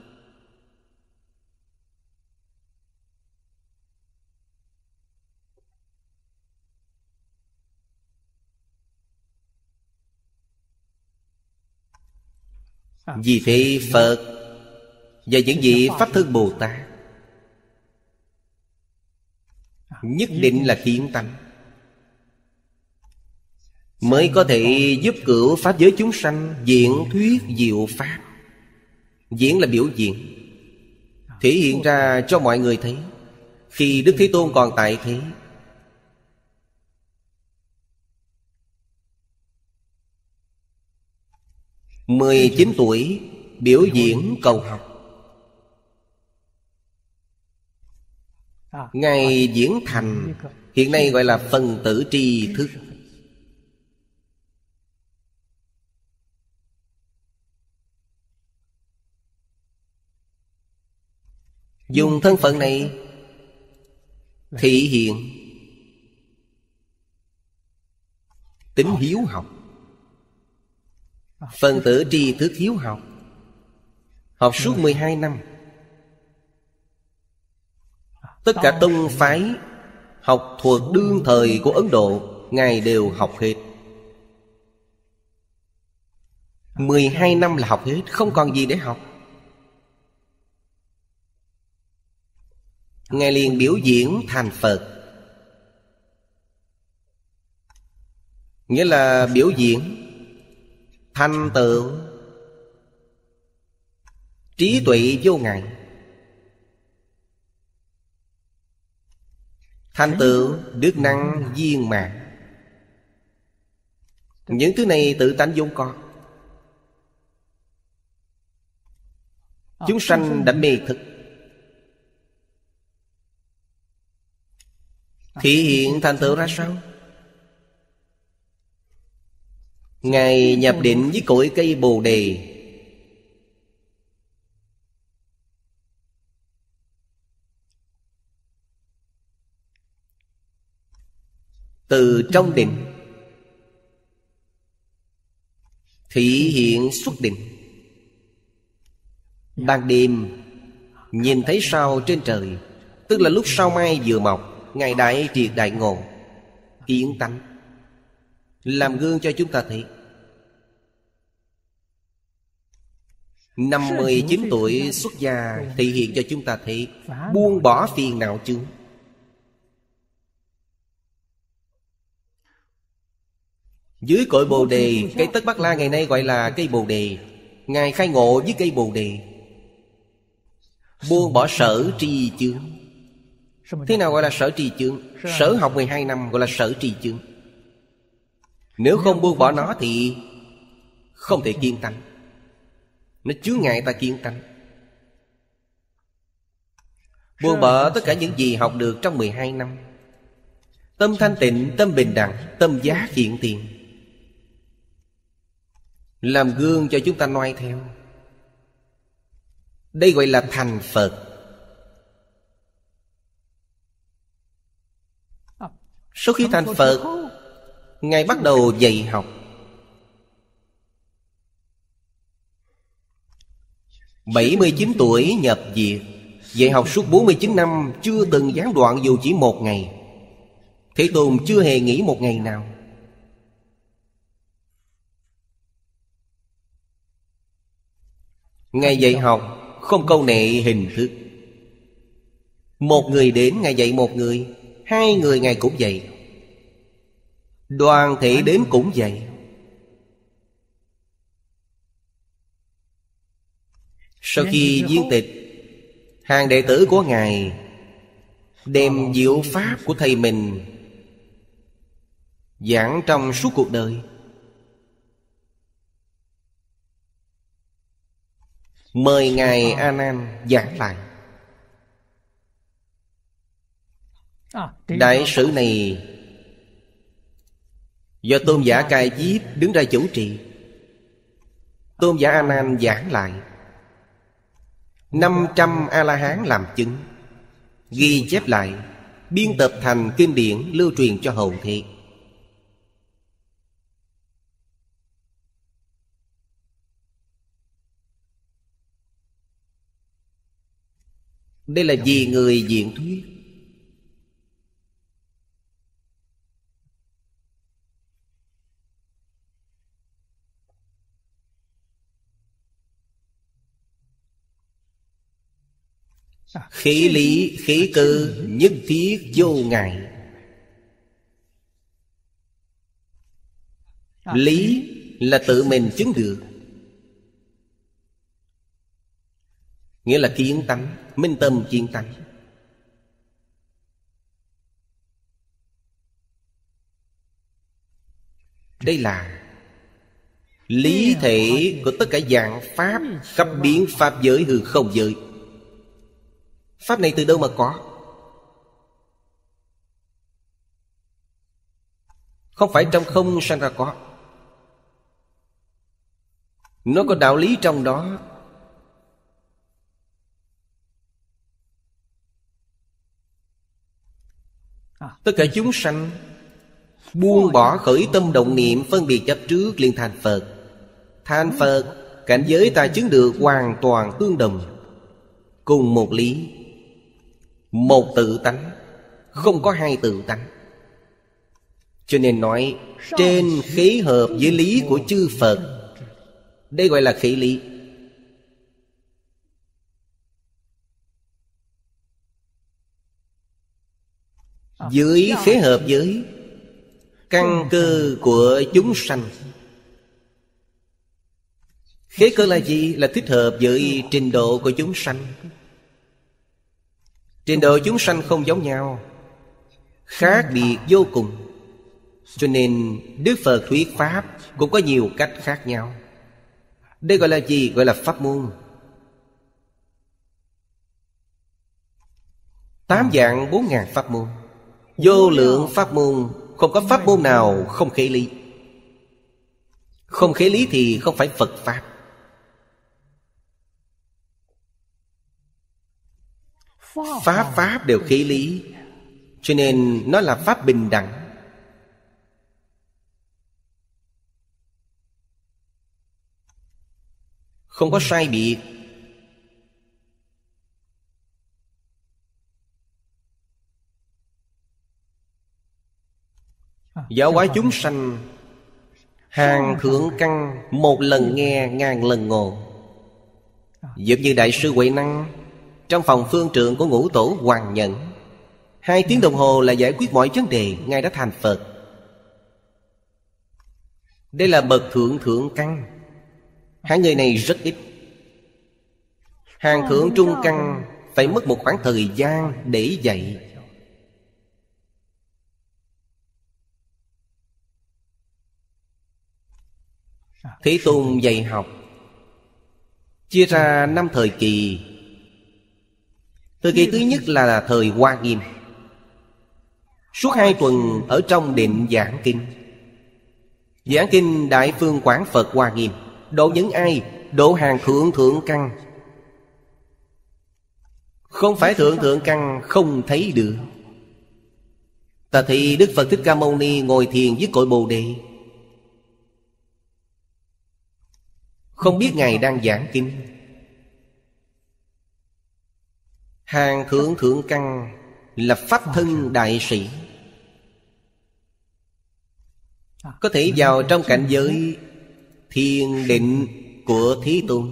Vì thế Phật và những vị Pháp Thân Bồ Tát nhất định là kiến tánh, mới có thể giúp cửu pháp giới chúng sanh diễn thuyết diệu pháp. Diễn là biểu diễn, thể hiện ra cho mọi người thấy. Khi Đức Thế Tôn còn tại thế, mười chín tuổi biểu diễn cầu học. Ngài diễn thành, hiện nay gọi là phần tử tri thức. Dùng thân phận này thể hiện tính hiếu học. Phần tử tri thức hiếu học, học suốt mười hai năm. Tất cả tông phái học thuật đương thời của Ấn Độ, Ngài đều học hết. Mười hai năm là học hết, không còn gì để học. Ngài liền biểu diễn thành Phật, nghĩa là biểu diễn thành tựu trí tuệ vô ngại, thành tựu đức năng viên mãn. Những thứ này tự tánh vốn có. Chúng sanh đã mê thức, thể hiện thành tựu ra sao? Ngài nhập định với cội cây Bồ Đề. Từ trong định thị hiện xuất định. Ban đêm nhìn thấy sao trên trời, tức là lúc sao mai vừa mọc, Ngài đại triệt đại ngộ, kiến tánh, làm gương cho chúng ta thấy. Năm mươi chín tuổi xuất gia thị hiện cho chúng ta thấy buông bỏ phiền não chướng. Dưới cội Bồ Đề, cây Tất Bát La ngày nay gọi là cây Bồ Đề. Ngài khai ngộ với cây Bồ Đề, buông bỏ sở tri chướng. Thế nào gọi là sở tri chướng? Sở học mười hai năm gọi là sở tri chướng. Nếu không buông bỏ nó thì không thể kiên tánh. Nó chướng ngại ta kiên tánh. Buông bỏ tất cả những gì học được trong mười hai năm. Tâm thanh tịnh, tâm bình đẳng, tâm giác hiện tiền, làm gương cho chúng ta noi theo. Đây gọi là thành Phật. Sau khi thành Phật, Ngài bắt đầu dạy học. bảy mươi chín tuổi nhập diệt, dạy học suốt bốn mươi chín năm, chưa từng gián đoạn dù chỉ một ngày. Thế Tôn chưa hề nghỉ một ngày nào. Ngài dạy học không câu nệ hình thức. Một người đến Ngài dạy một người, hai người Ngài cũng dạy, đoàn thể đến cũng dạy. Sau khi viên tịch, hàng đệ tử của Ngài đem diệu pháp của thầy mình giảng trong suốt cuộc đời. Mời Ngài A Nan giảng lại. Đại sử này do Tôn giả Cai Diếp đứng ra chủ trì. Tôn giả A Nan giảng lại, năm trăm A-la-hán làm chứng, ghi chép lại, biên tập thành kinh điển lưu truyền cho hậu thế. Đây là vì người diễn thuyết. Khí lý, khí cơ, nhất thiết vô ngại. Lý là tự mình chứng được, nghĩa là kiến tánh, minh tâm kiến tánh. Đây là lý thể của tất cả dạng pháp khắp biến pháp giới hư không giới. Pháp này từ đâu mà có? Không phải trong không sanh ra có. Nó có đạo lý trong đó. Tất cả chúng sanh buông bỏ khởi tâm động niệm phân biệt chấp trước liền thành Phật. Thành Phật, cảnh giới ta chứng được hoàn toàn tương đồng, cùng một lý, một tự tánh, không có hai tự tánh. Cho nên nói trên khí hợp với lý của chư Phật. Đây gọi là khí lý. Dưới khế hợp với căn cơ của chúng sanh. Khế cơ là gì? Là thích hợp với trình độ của chúng sanh. Trình độ chúng sanh không giống nhau, khác biệt vô cùng. Cho nên Đức Phật thuyết Pháp cũng có nhiều cách khác nhau. Đây gọi là gì? Gọi là pháp môn. Tám dạng bốn ngàn pháp môn, vô lượng pháp môn, không có pháp môn nào không khế lý. Không khế lý thì không phải Phật Pháp. Pháp Pháp đều khế lý, cho nên nó là Pháp bình đẳng. Không có sai biệt. Giáo hóa chúng sanh, hàng thượng căn, một lần nghe ngàn lần ngộ. Giống như Đại sư Huệ Năng trong phòng phương trượng của Ngũ Tổ Hoàng Nhẫn, hai tiếng đồng hồ là giải quyết mọi vấn đề, Ngài đã thành Phật. Đây là bậc thượng thượng căn. Hai người này rất ít. Hàng thượng trung căn phải mất một khoảng thời gian để dạy. Thế Tôn dạy học chia ra năm thời kỳ. Thời kỳ thứ nhất là thời Hoa Nghiêm. Suốt hai tuần ở trong định giảng kinh. Giảng kinh Đại Phương Quảng Phật Hoa Nghiêm. Độ những ai? Độ hàng thượng thượng căn. Không phải thượng thượng căn không thấy được. Ta thị Đức Phật Thích Ca Mâu Ni ngồi thiền với cội Bồ Đề, không biết Ngài đang giảng kinh. Hàng thượng thượng căn là Pháp thân đại sĩ, có thể vào trong cảnh giới thiền định của Thế Tôn.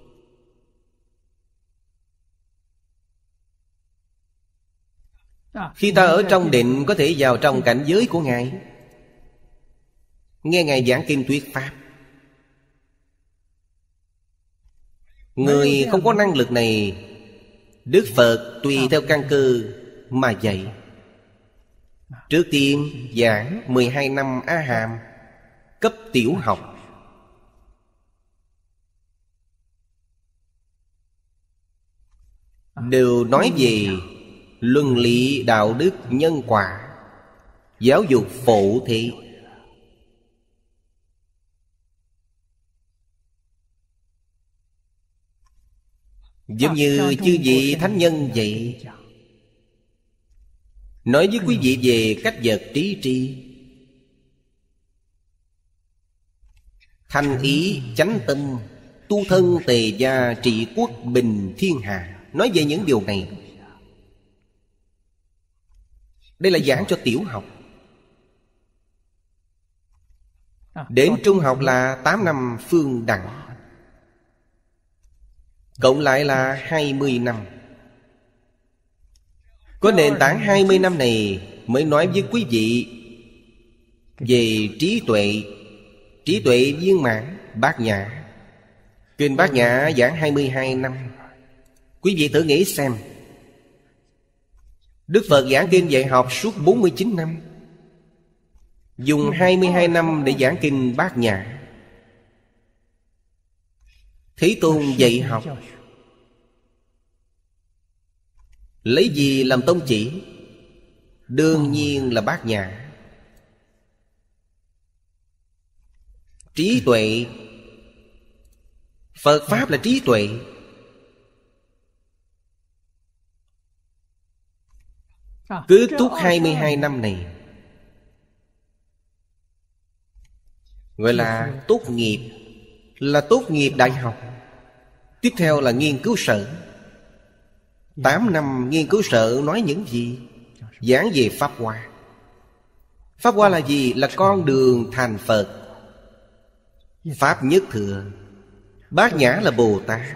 Khi ta ở trong định có thể vào trong cảnh giới của Ngài, nghe Ngài giảng kinh thuyết Pháp. Người không có năng lực này, Đức Phật tùy theo căn cơ mà dạy. Trước tiên giảng mười hai năm A Hàm, cấp tiểu học. Đều nói về luân lý đạo đức nhân quả, giáo dục phổ thị. Giống như chư vị thánh nhân vậy, nói với quý vị về cách vật trí tri, thành ý chánh tâm, tu thân tề gia trị quốc bình thiên hạ. Nói về những điều này. Đây là giảng cho tiểu học. Đến trung học là tám năm phương đẳng, cộng lại là hai mươi năm. Có nền tảng hai mươi năm này mới nói với quý vị về trí tuệ. Trí tuệ viên mãn, Bát Nhã. Kinh Bát Nhã giảng hai mươi hai năm. Quý vị thử nghĩ xem, Đức Phật giảng kinh dạy học suốt bốn mươi chín năm, dùng hai mươi hai năm để giảng kinh Bát Nhã. Thế Tôn dạy học lấy gì làm tông chỉ? Đương nhiên là Bát Nhã. Trí tuệ, Phật Pháp là trí tuệ. Cứ túc hai mươi hai năm này gọi là tốt nghiệp, là tốt nghiệp đại học. Tiếp theo là nghiên cứu sở. Tám năm nghiên cứu sở nói những gì? Giảng về Pháp Hoa. Pháp Hoa là gì? Là con đường thành Phật. Pháp nhất thừa. Bát Nhã là Bồ Tát.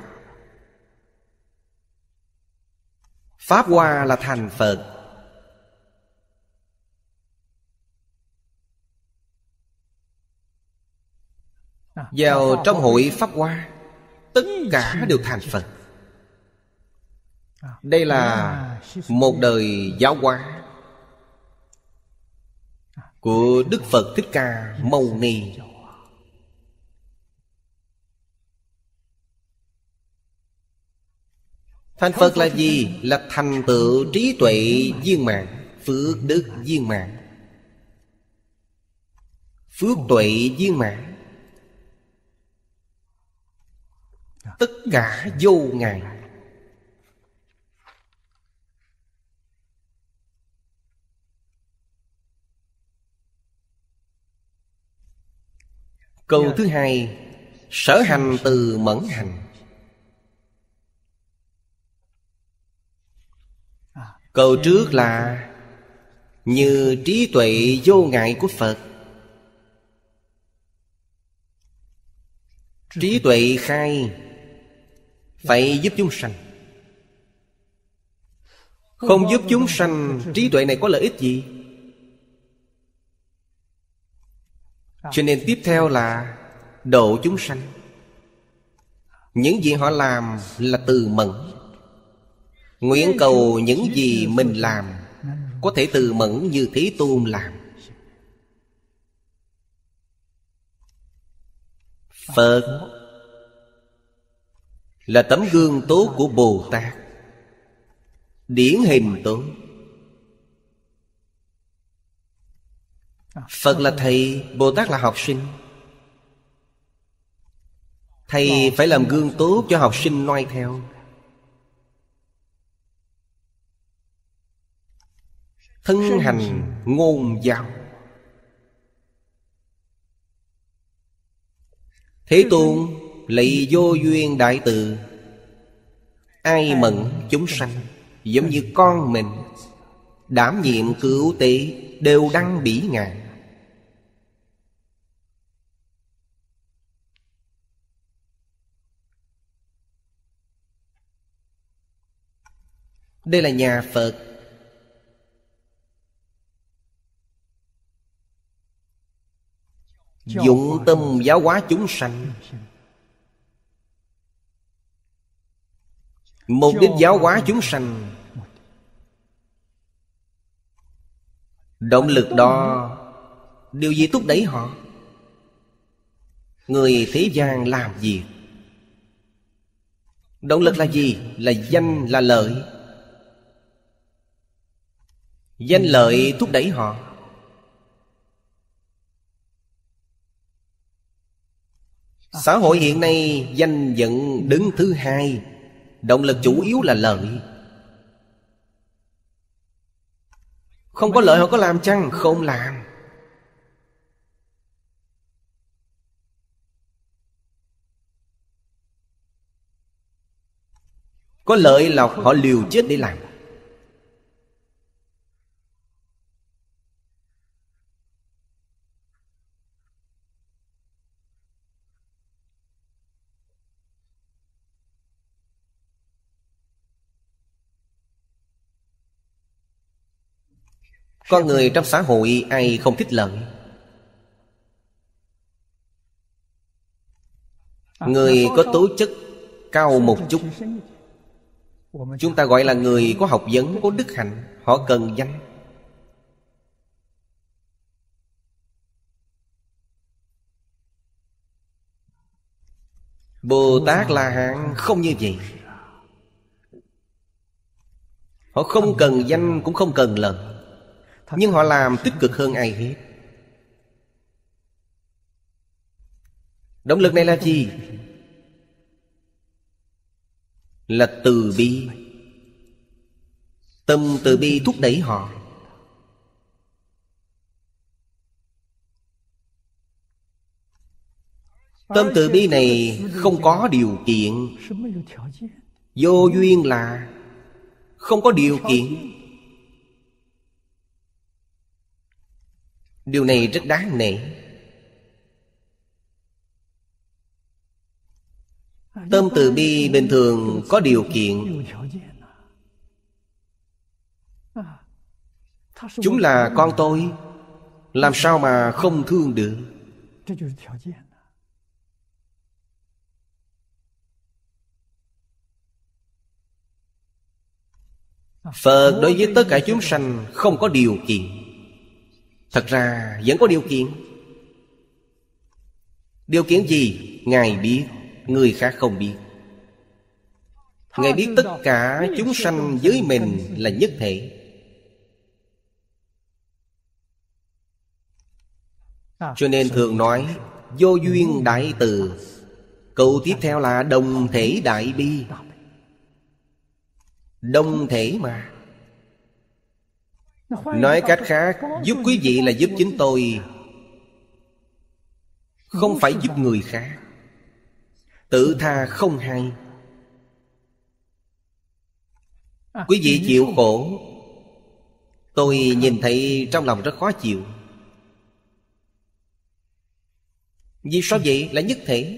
Pháp Hoa là thành Phật. Vào trong hội Pháp Hoa, tất cả đều thành Phật. Đây là một đời giáo hóa của Đức Phật Thích Ca Mâu Ni. Thành Phật là gì? Là thành tựu trí tuệ viên mãn, phước đức viên mãn, phước tuệ viên mãn. tất cả vô ngại. Câu thứ hai, sở hành từ mẫn hành. Câu trước là như trí tuệ vô ngại của Phật. Trí tuệ khai phải giúp chúng sanh. Không giúp chúng sanh, trí tuệ này có lợi ích gì? Cho nên tiếp theo là độ chúng sanh. Những gì họ làm là từ mẫn. Nguyện cầu những gì mình làm có thể từ mẫn như Thế Tôn làm. Phật là tấm gương tốt của Bồ Tát, điển hình tốt. Phật là thầy, Bồ Tát là học sinh. Thầy phải làm gương tốt cho học sinh noi theo. Thân hành ngôn giáo. Thế Tôn lấy vô duyên đại từ, ai mẫn chúng sanh, giống như con mình, đảm nhiệm cứu tế, đều đăng bỉ ngạn. Đây là nhà Phật. Dụng tâm giáo hóa chúng sanh. Mục đích giáo hóa chúng sanh, động lực đó điều gì thúc đẩy họ? Người thế gian làm gì? Động lực là gì? Là danh, là lợi. Danh lợi thúc đẩy họ. Xã hội hiện nay danh vọng đứng thứ hai, động lực chủ yếu là lợi. Không có lợi họ có làm chăng? Không làm. Có lợi là họ liều chết để làm. Con người trong xã hội ai không thích lợi? Người có tố chất cao một chút, chúng ta gọi là người có học vấn, có đức hạnh. Họ cần danh. Bồ Tát La Hán không như vậy. Họ không cần danh cũng không cần lợi, nhưng họ làm tích cực hơn ai hết. Động lực này là gì? Là từ bi. Tâm từ bi thúc đẩy họ. Tâm từ bi này không có điều kiện. Vô duyên là không có điều kiện. Điều này rất đáng nể. Tâm từ bi bình thường có điều kiện. Chúng là con tôi, làm sao mà không thương được? Phật đối với tất cả chúng sanh không có điều kiện. Thật ra vẫn có điều kiện. Điều kiện gì? Ngài biết, người khác không biết. Ngài biết tất cả chúng sanh với mình là nhất thể. Cho nên thường nói vô duyên đại từ, Câu tiếp theo là đồng thể đại bi. Đồng thể mà. Nói cách khác, giúp quý vị là giúp chính tôi, không phải giúp người khác. Tự tha không hay. Quý vị chịu khổ, tôi nhìn thấy trong lòng rất khó chịu. Vì sao vậy? Là nhất thể.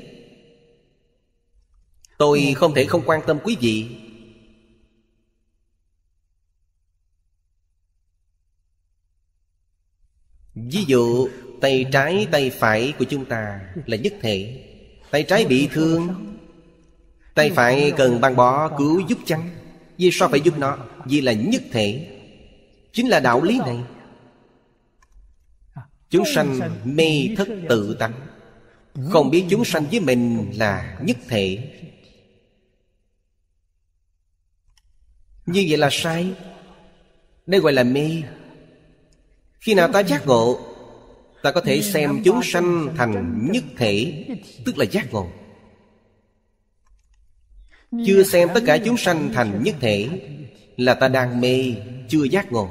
Tôi không thể không quan tâm quý vị. Ví dụ tay trái tay phải của chúng ta là nhất thể. Tay trái bị thương, tay phải cần băng bó cứu giúp chăng? Vì sao phải giúp nó? Vì là nhất thể. Chính là đạo lý này. Chúng sanh mê thất tự tánh, không biết chúng sanh với mình là nhất thể. Như vậy là sai. Đây gọi là mê. Khi nào ta giác ngộ, ta có thể xem chúng sanh thành nhất thể, tức là giác ngộ. Chưa xem tất cả chúng sanh thành nhất thể là ta đang mê, chưa giác ngộ.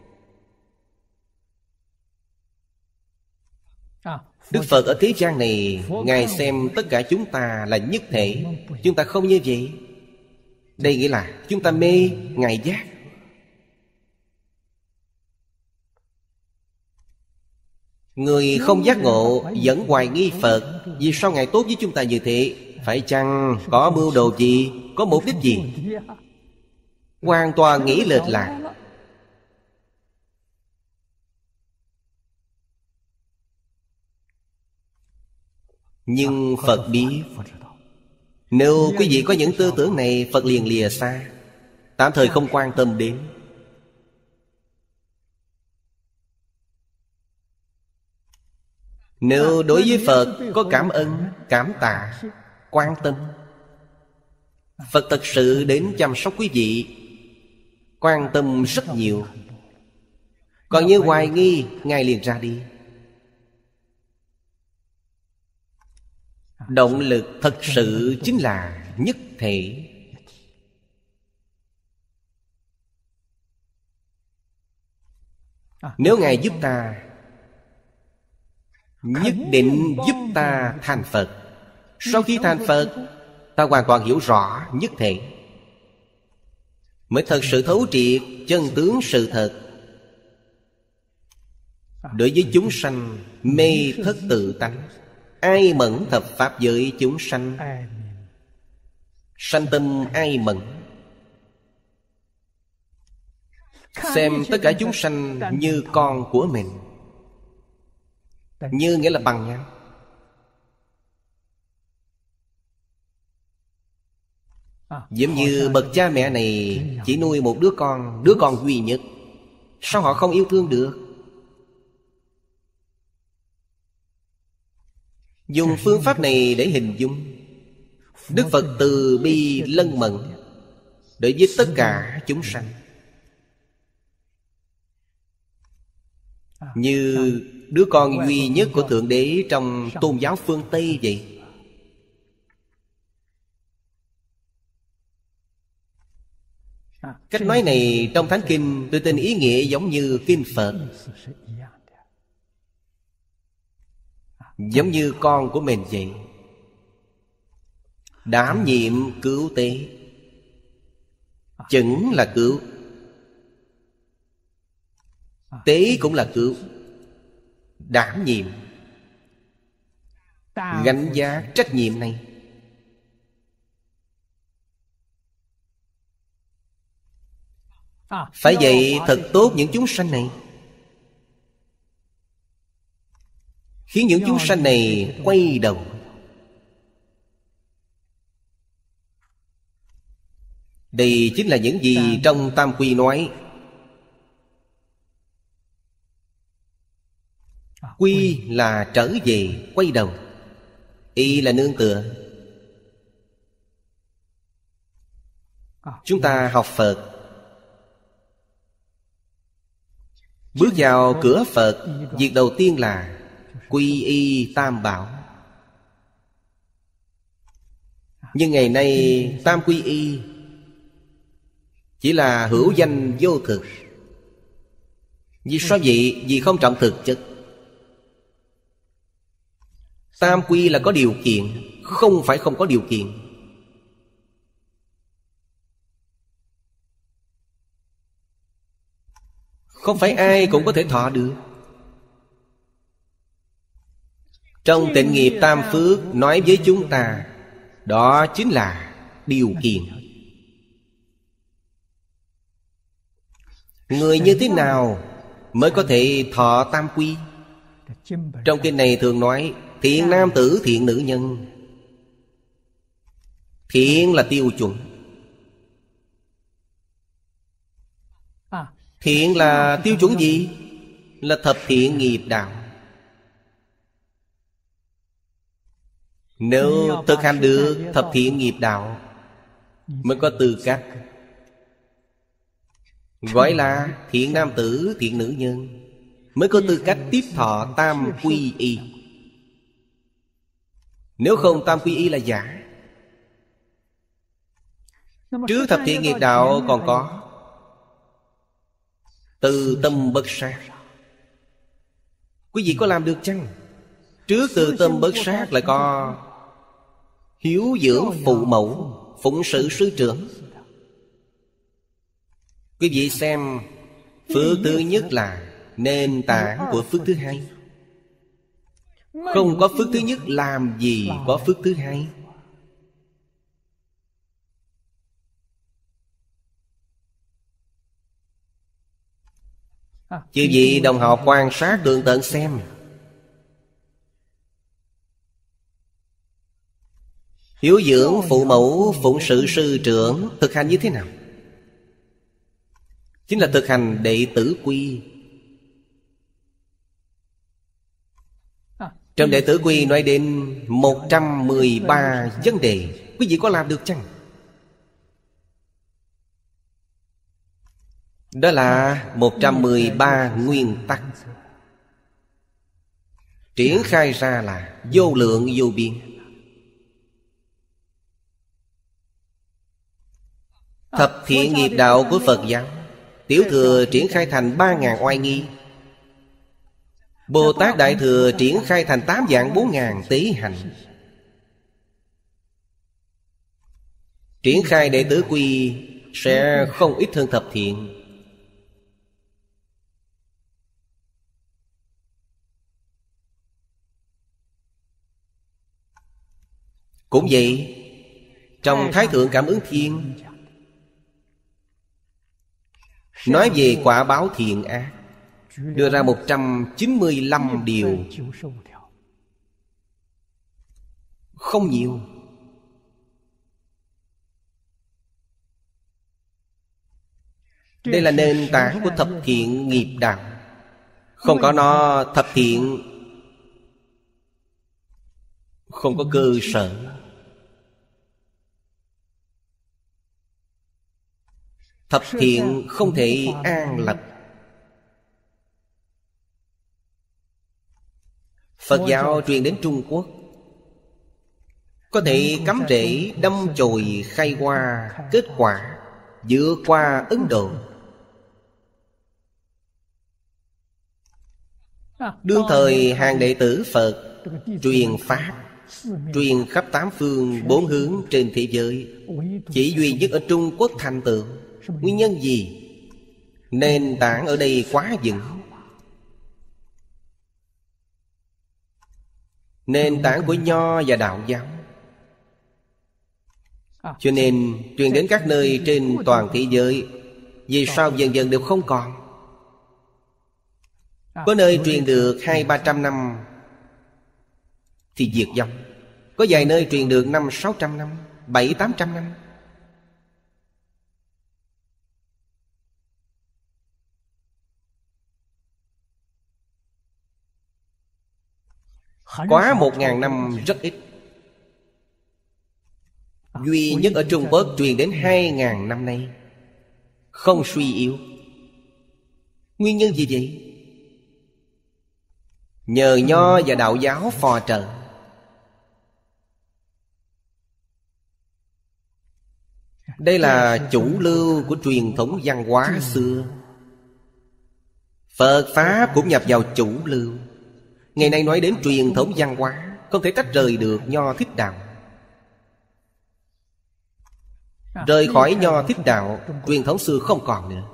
Đức Phật ở thế gian này, Ngài xem tất cả chúng ta là nhất thể. Chúng ta không như vậy. Đây nghĩa là chúng ta mê, Ngài giác. Người không giác ngộ vẫn hoài nghi Phật. Vì sao Ngài tốt với chúng ta như thế? Phải chăng có mưu đồ gì, có mục đích gì? Hoàn toàn nghĩ lệch lạc. Nhưng Phật biết, nếu quý vị có những tư tưởng này, Phật liền lìa xa, tạm thời không quan tâm đến. Nếu đối với Phật có cảm ơn, cảm tạ, quan tâm, Phật thật sự đến chăm sóc quý vị, quan tâm rất nhiều. Còn như hoài nghi, Ngài liền ra đi. Động lực thật sự chính là nhất thể. Nếu Ngài giúp ta, nhất định giúp ta thành Phật. Sau khi thành Phật, ta hoàn toàn hiểu rõ nhất thể, mới thật sự thấu triệt chân tướng sự thật. Đối với chúng sanh mê thất tự tánh, ai mẫn thập pháp giới chúng sanh, sanh tâm ai mẫn. Xem tất cả chúng sanh như con của mình. Như nghĩa là bằng nhau. Giống như bậc cha mẹ này chỉ nuôi một đứa con, đứa con duy nhất, sao họ không yêu thương được? Dùng phương pháp này để hình dung Đức Phật từ bi lân mẫn đối với tất cả chúng sanh. Như đứa con duy nhất của Thượng Đế trong tôn giáo phương Tây vậy. Cách nói này trong Thánh Kinh tôi tin ý nghĩa giống như Kinh Phật. Giống như con của mình vậy, đảm nhiệm cứu tế. Chẩn là cứu, tế cũng là cứu. Đảm nhiệm, gánh vác trách nhiệm này. Phải dạy thật tốt những chúng sanh này, khiến những chúng sanh này quay đầu. Đây chính là những gì trong Tam Quy nói. Quy là trở về, quay đầu. Y là nương tựa. Chúng ta học Phật, bước vào cửa Phật, việc đầu tiên là quy y Tam Bảo. Nhưng ngày nay tam quy y chỉ là hữu danh vô thực. Vì sao vậy? Vì không trọng thực chất. Tam quy là có điều kiện, không phải không có điều kiện. Không phải ai cũng có thể thọ được. Trong Tịnh nghiệp tam phước nói với chúng ta, đó chính là điều kiện. Người như thế nào mới có thể thọ tam quy? Trong kinh này thường nói thiện nam tử, thiện nữ nhân. Thiện là tiêu chuẩn. Thiện là tiêu chuẩn gì? Là thập thiện nghiệp đạo. Nếu thực hành được thập thiện nghiệp đạo mới có tư cách gọi là thiện nam tử, thiện nữ nhân, mới có tư cách tiếp thọ tam quy y. Nếu không, tam quy y là giả. Trước thập thiện nghiệp đạo còn có từ tâm bất sát. Quý vị có làm được chăng? Trước từ tâm bất sát lại có hiếu dưỡng phụ mẫu, phụng sự sư trưởng. Quý vị xem, phước thứ nhất là nền tảng của phước thứ hai. Không có phước thứ nhất làm gì có phước thứ hai? Chư vị đồng học quan sát tường tận xem. Hiếu dưỡng phụ mẫu, phụng sự sư trưởng thực hành như thế nào? Chính là thực hành đệ tử quy. Trong đệ tử quy nói đến một trăm mười ba vấn đề. Quý vị có làm được chăng? Đó là một trăm mười ba nguyên tắc. Triển khai ra là vô lượng vô biên. Thập thiện nghiệp đạo của Phật giáo, Tiểu thừa triển khai thành ba ngàn oai nghi, Bồ Tát Đại thừa triển khai thành tám vạn bốn ngàn tế hạnh. Triển khai đệ tử quy sẽ không ít hơn thập thiện. Cũng vậy, trong Thái Thượng Cảm Ứng Thiên nói về quả báo thiện ác, đưa ra một trăm chín mươi lăm điều, không nhiều. Đây là nền tảng của thập thiện nghiệp đạo. Không có nó, thập thiện không có cơ sở. Thập thiện không thể an lập. Phật giáo truyền đến Trung Quốc, có thể cắm rễ đâm chồi khai hoa, kết quả vượt qua Ấn Độ. Đương thời hàng đệ tử Phật truyền Pháp, truyền khắp tám phương bốn hướng trên thế giới, chỉ duy nhất ở Trung Quốc thành tựu. Nguyên nhân gì? Nền tảng ở đây quá vững. Nền tảng của Nho và Đạo giáo, cho nên truyền đến các nơi trên toàn thế giới. Vì sao dần dần đều không còn? Có nơi truyền được hai ba trăm năm thì diệt vong. Có vài nơi truyền được năm sáu trăm năm, bảy tám trăm năm. Quá một ngàn năm rất ít. Duy nhất ở Trung Quốc truyền đến hai ngàn năm nay, không suy yếu. Nguyên nhân gì vậy? Nhờ Nho và Đạo giáo phò trợ. Đây là chủ lưu của truyền thống văn hóa xưa. Phật Pháp cũng nhập vào chủ lưu. Ngày nay nói đến truyền thống văn hóa, không thể tách rời được Nho Thích Đạo. Rời khỏi Nho Thích Đạo, truyền thống xưa không còn nữa.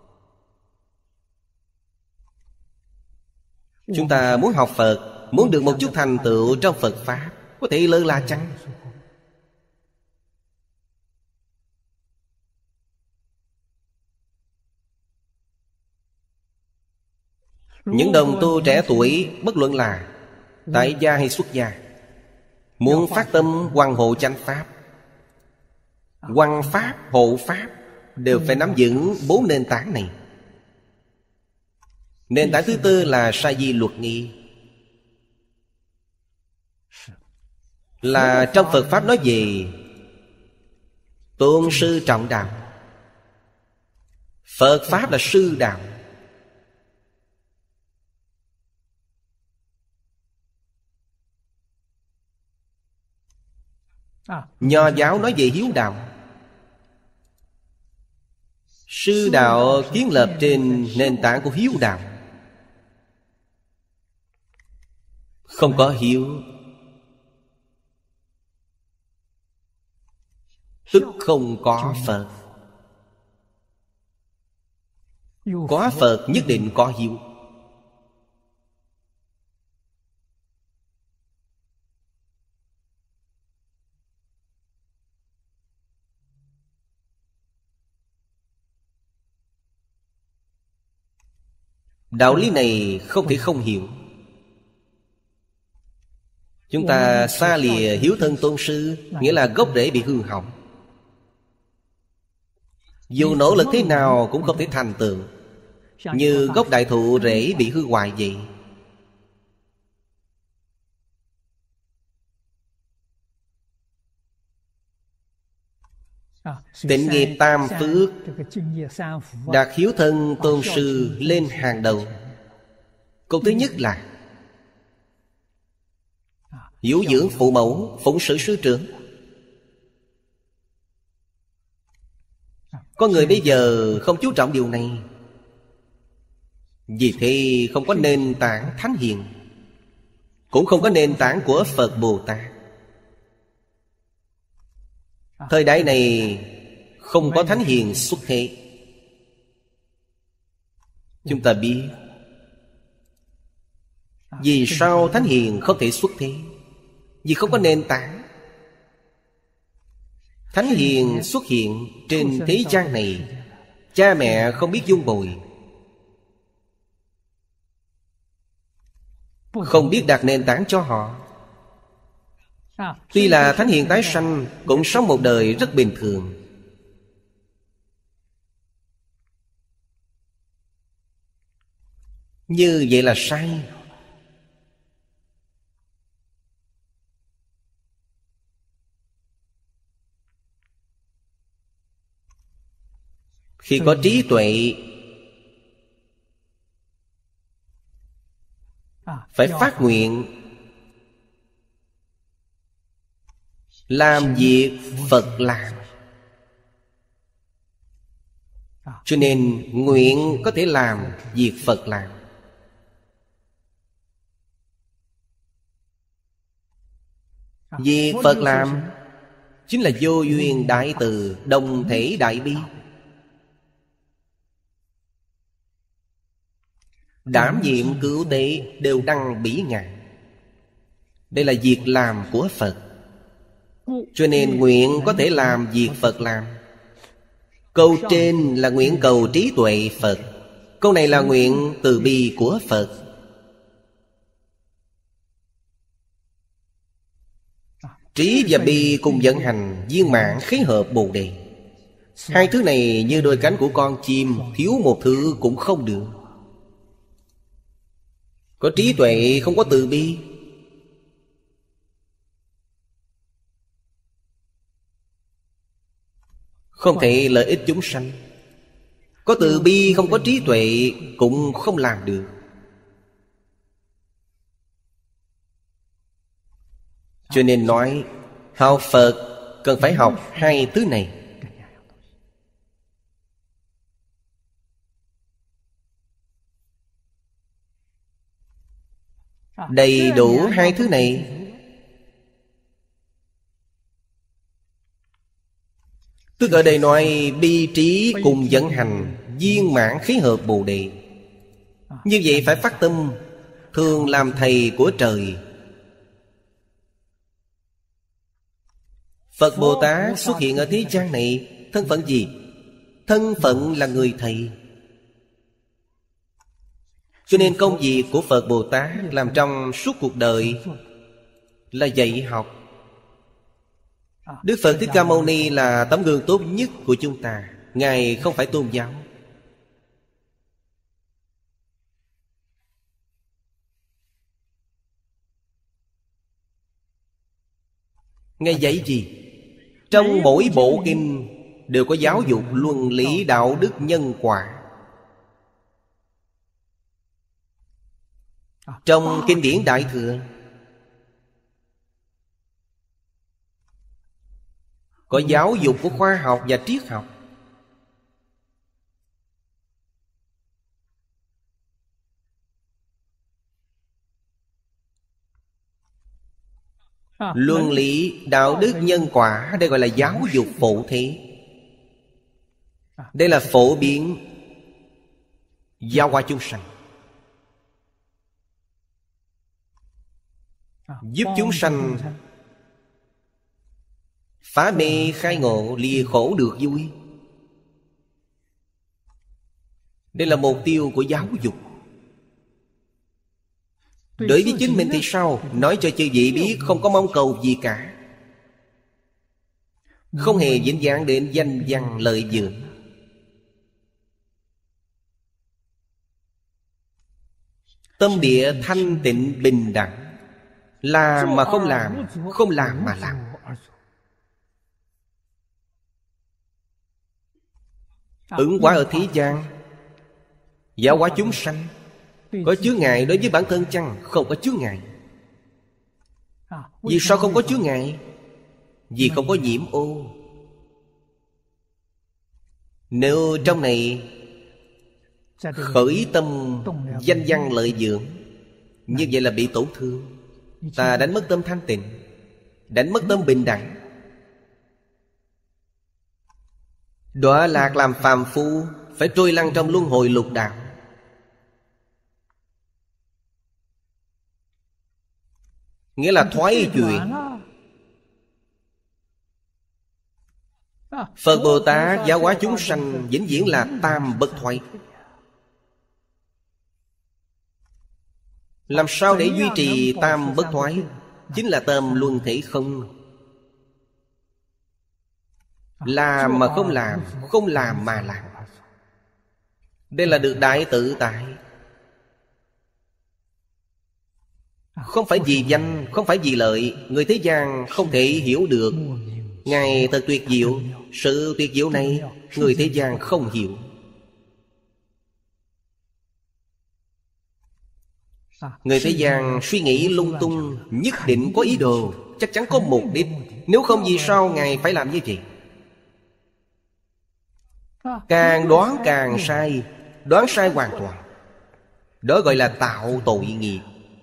Chúng ta muốn học Phật, muốn được một chút thành tựu trong Phật Pháp, có thể lơ là chăng? Những đồng tu trẻ tuổi, bất luận là tại gia hay xuất gia, muốn phát tâm hoằng hộ chánh Pháp, hoằng Pháp, hộ Pháp, đều phải nắm vững bốn nền tảng này. Nền tảng thứ tư là sa di luật nghi. Là trong Phật Pháp nói về tôn sư trọng đạo. Phật Pháp là sư đạo. Nho giáo nói về hiếu đạo. Sư đạo kiến lập trên nền tảng của hiếu đạo. Không có hiếu, tức không có Phật. Có Phật nhất định có hiếu. Đạo lý này không thể không hiểu. Chúng ta xa lìa hiếu thân tôn sư, nghĩa là gốc rễ bị hư hỏng. Dù nỗ lực thế nào cũng không thể thành tựu, như gốc đại thụ rễ bị hư hoại vậy. Tịnh nghiệp tam phước, đặt hiếu thân tôn sư lên hàng đầu. Câu thứ nhất là hiếu dưỡng phụ mẫu, phụng sự sư trưởng. Có người bây giờ không chú trọng điều này, vì thế không có nền tảng thánh hiền, cũng không có nền tảng của Phật Bồ Tát. Thời đại này không có thánh hiền xuất thế. Chúng ta biết vì sao thánh hiền không thể xuất thế? Vì không có nền tảng. Thánh hiền xuất hiện trên thế gian này, cha mẹ không biết dung bồi, không biết đặt nền tảng cho họ. Tuy là thánh hiền tái sanh, cũng sống một đời rất bình thường. Như vậy là sai. Khi có trí tuệ, phải phát nguyện làm việc Phật làm. Cho nên nguyện có thể làm việc Phật làm. Việc Phật làm chính là vô duyên đại từ, đồng thể đại bi. Đảm nhiệm cứu tế đều đăng bỉ ngạn. Đây là việc làm của Phật. Cho nên nguyện có thể làm việc Phật làm. Câu trên là nguyện cầu trí tuệ Phật, câu này là nguyện từ bi của Phật. Trí và bi cùng vận hành, viên mãn khế hợp Bồ Đề. Hai thứ này như đôi cánh của con chim, thiếu một thứ cũng không được. Có trí tuệ không có từ bi, không thể lợi ích chúng sanh. Có từ bi không có trí tuệ cũng không làm được. Cho nên nói học Phật cần phải học hai thứ này. Đầy đủ hai thứ này. Tức ở đây nói bi trí cùng vận hành, viên mãn khí hợp Bồ Đề. Như vậy phải phát tâm thường làm thầy của trời. Phật Bồ Tát xuất hiện ở thế gian này, thân phận gì? Thân phận là người thầy. Cho nên công việc của Phật Bồ Tát làm trong suốt cuộc đời là dạy học. Đức Phật Thích Ca Mâu Ni là tấm gương tốt nhất của chúng ta. Ngài không phải tôn giáo. Ngài dạy gì? Trong mỗi bộ kinh đều có giáo dục luân lý đạo đức nhân quả. Trong kinh điển Đại Thừa có giáo dục của khoa học và triết học. Luân lý, đạo đức, nhân quả, đây gọi là giáo dục phổ thế. Đây là phổ biến giáo hóa chúng sanh, giúp chúng sanh phá mê khai ngộ, lìa khổ được vui. Đây là mục tiêu của giáo dục. Đối với chính mình thì sao? Nói cho chư vị biết không có mong cầu gì cả, không hề dính dáng đến danh văn lợi dưỡng. Tâm địa thanh tịnh bình đẳng, làm mà không làm, không làm mà làm. Ứng hóa ở thế gian, giáo hóa chúng sanh. Có chướng ngại đối với bản thân chăng? Không có chướng ngại. Vì sao không có chướng ngại? Vì không có nhiễm ô. Nếu trong này khởi tâm danh văn lợi dưỡng, như vậy là bị tổn thương. Ta đánh mất tâm thanh tịnh, đánh mất tâm bình đẳng. Đọa lạc làm phàm phu, phải trôi lăn trong luân hồi lục đạo. Nghĩa là thoái chuyển. Phật Bồ Tát giáo hóa chúng sanh vĩnh viễn là tam bất thoái. Làm sao để duy trì tam bất thoái? Chính là tâm luân thể không. Làm mà không làm, không làm mà làm. Đây là được đại tự tại. Không phải vì danh, không phải vì lợi. Người thế gian không thể hiểu được. Ngài thật tuyệt diệu. Sự tuyệt diệu này người thế gian không hiểu. Người thế gian suy nghĩ lung tung, nhất định có ý đồ, chắc chắn có mục đích. Nếu không vì sao Ngài phải làm như vậy? Càng đoán càng sai, đoán sai hoàn toàn. Đó gọi là tạo tội nghiệp.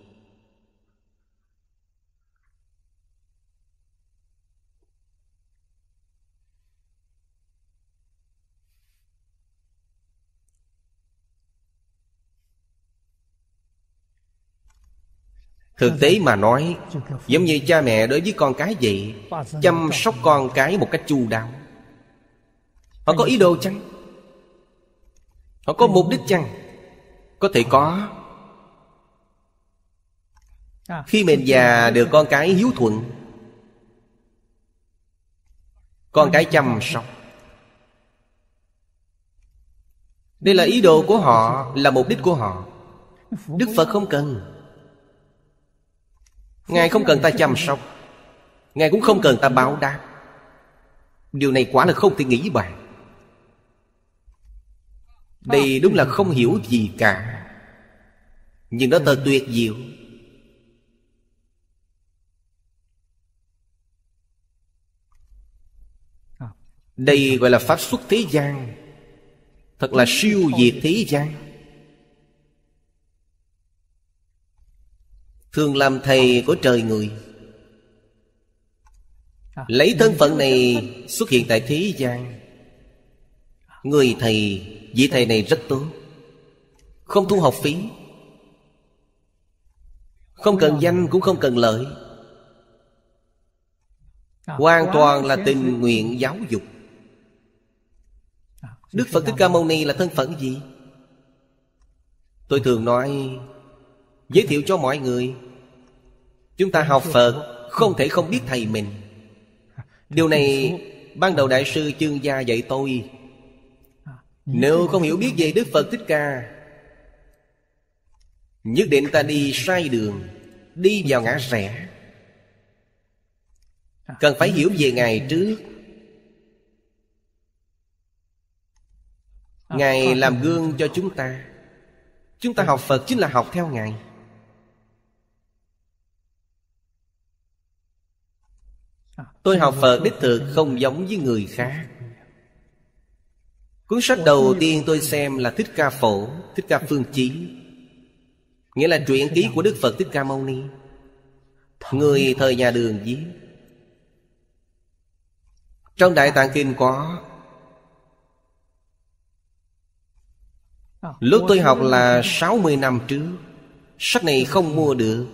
Thực tế mà nói, giống như cha mẹ đối với con cái vậy, chăm sóc con cái một cách chu đáo. Họ có ý đồ chăng? Họ có mục đích chăng? Có thể có. Khi mình già được con cái hiếu thuận, con cái chăm sóc, đây là ý đồ của họ, là mục đích của họ. Đức Phật không cần. Ngài không cần ta chăm sóc, Ngài cũng không cần ta báo đáp. Điều này quả là không thể nghĩ bàn. Đây đúng là không hiểu gì cả, nhưng nó thật tuyệt diệu. Đây gọi là pháp xuất thế gian, thật là siêu diệt thế gian. thường làm thầy của trời người. Lấy thân phận này xuất hiện tại thế gian. Người thầy, vị thầy này rất tốt, không thu học phí, không cần danh cũng không cần lợi, hoàn toàn là tình nguyện giáo dục. Đức Phật Thích Ca Mâu Ni là thân phận gì? Tôi thường nói, giới thiệu cho mọi người, chúng ta học Phật không thể không biết thầy mình. Điều này ban đầu Đại sư Chương Gia dạy tôi. Nếu không hiểu biết về Đức Phật Thích Ca, nhất định ta đi sai đường, đi vào ngã rẽ. Cần phải hiểu về Ngài trước. Ngài làm gương cho chúng ta. Chúng ta học Phật chính là học theo Ngài. Tôi học Phật đích thực không giống với người khác. Cuốn sách đầu tiên tôi xem là Thích Ca Phổ, Thích Ca Phương Chí, nghĩa là truyện ký của Đức Phật Thích Ca Mâu Ni, người thời nhà Đường viết. Trong Đại Tạng Kinh có. Lúc tôi học là sáu mươi năm trước. Sách này không mua được,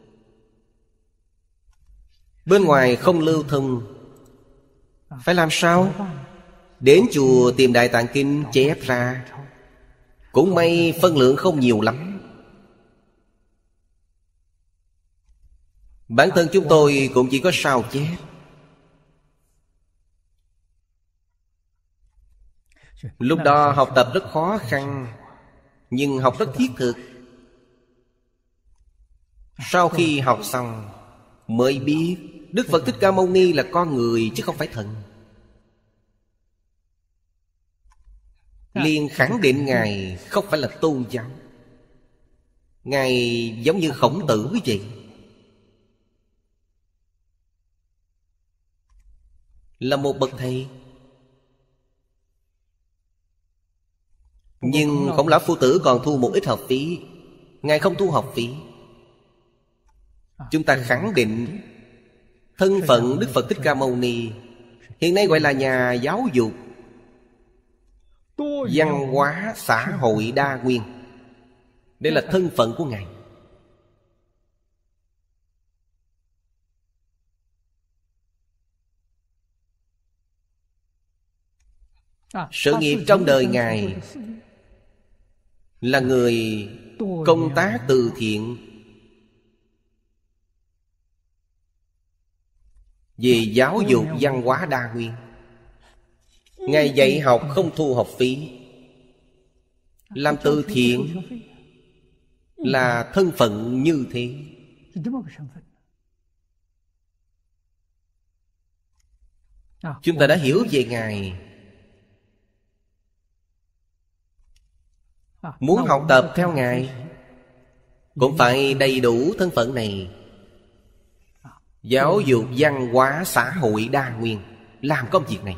bên ngoài không lưu thông. Phải làm sao? Đến chùa tìm Đại Tạng Kinh chép ra. Cũng may phân lượng không nhiều lắm. Bản thân chúng tôi cũng chỉ có sao chép. Lúc đó học tập rất khó khăn, nhưng học rất thiết thực. Sau khi học xong mới biết Đức Phật Thích Ca Mâu Ni là con người chứ không phải thần. Liền khẳng định Ngài không phải là tôn giáo. Ngài giống như Khổng Tử vậy. Là một bậc thầy. Nhưng Khổng Lão Phu Tử còn thu một ít học phí. Ngài không thu học phí. Chúng ta khẳng định thân phận Đức Phật Thích Ca Mâu Ni hiện nay gọi là nhà giáo dục văn hóa xã hội đa nguyên. Đây là thân phận của Ngài. Sự nghiệp trong đời Ngài là người công tác từ thiện, về giáo dục văn hóa đa nguyên. Ngài dạy học không thu học phí. Làm từ thiện là thân phận như thế. Chúng ta đã hiểu về Ngài. Muốn học tập theo Ngài cũng phải đầy đủ thân phận này. Giáo dục văn hóa xã hội đa nguyên, làm công việc này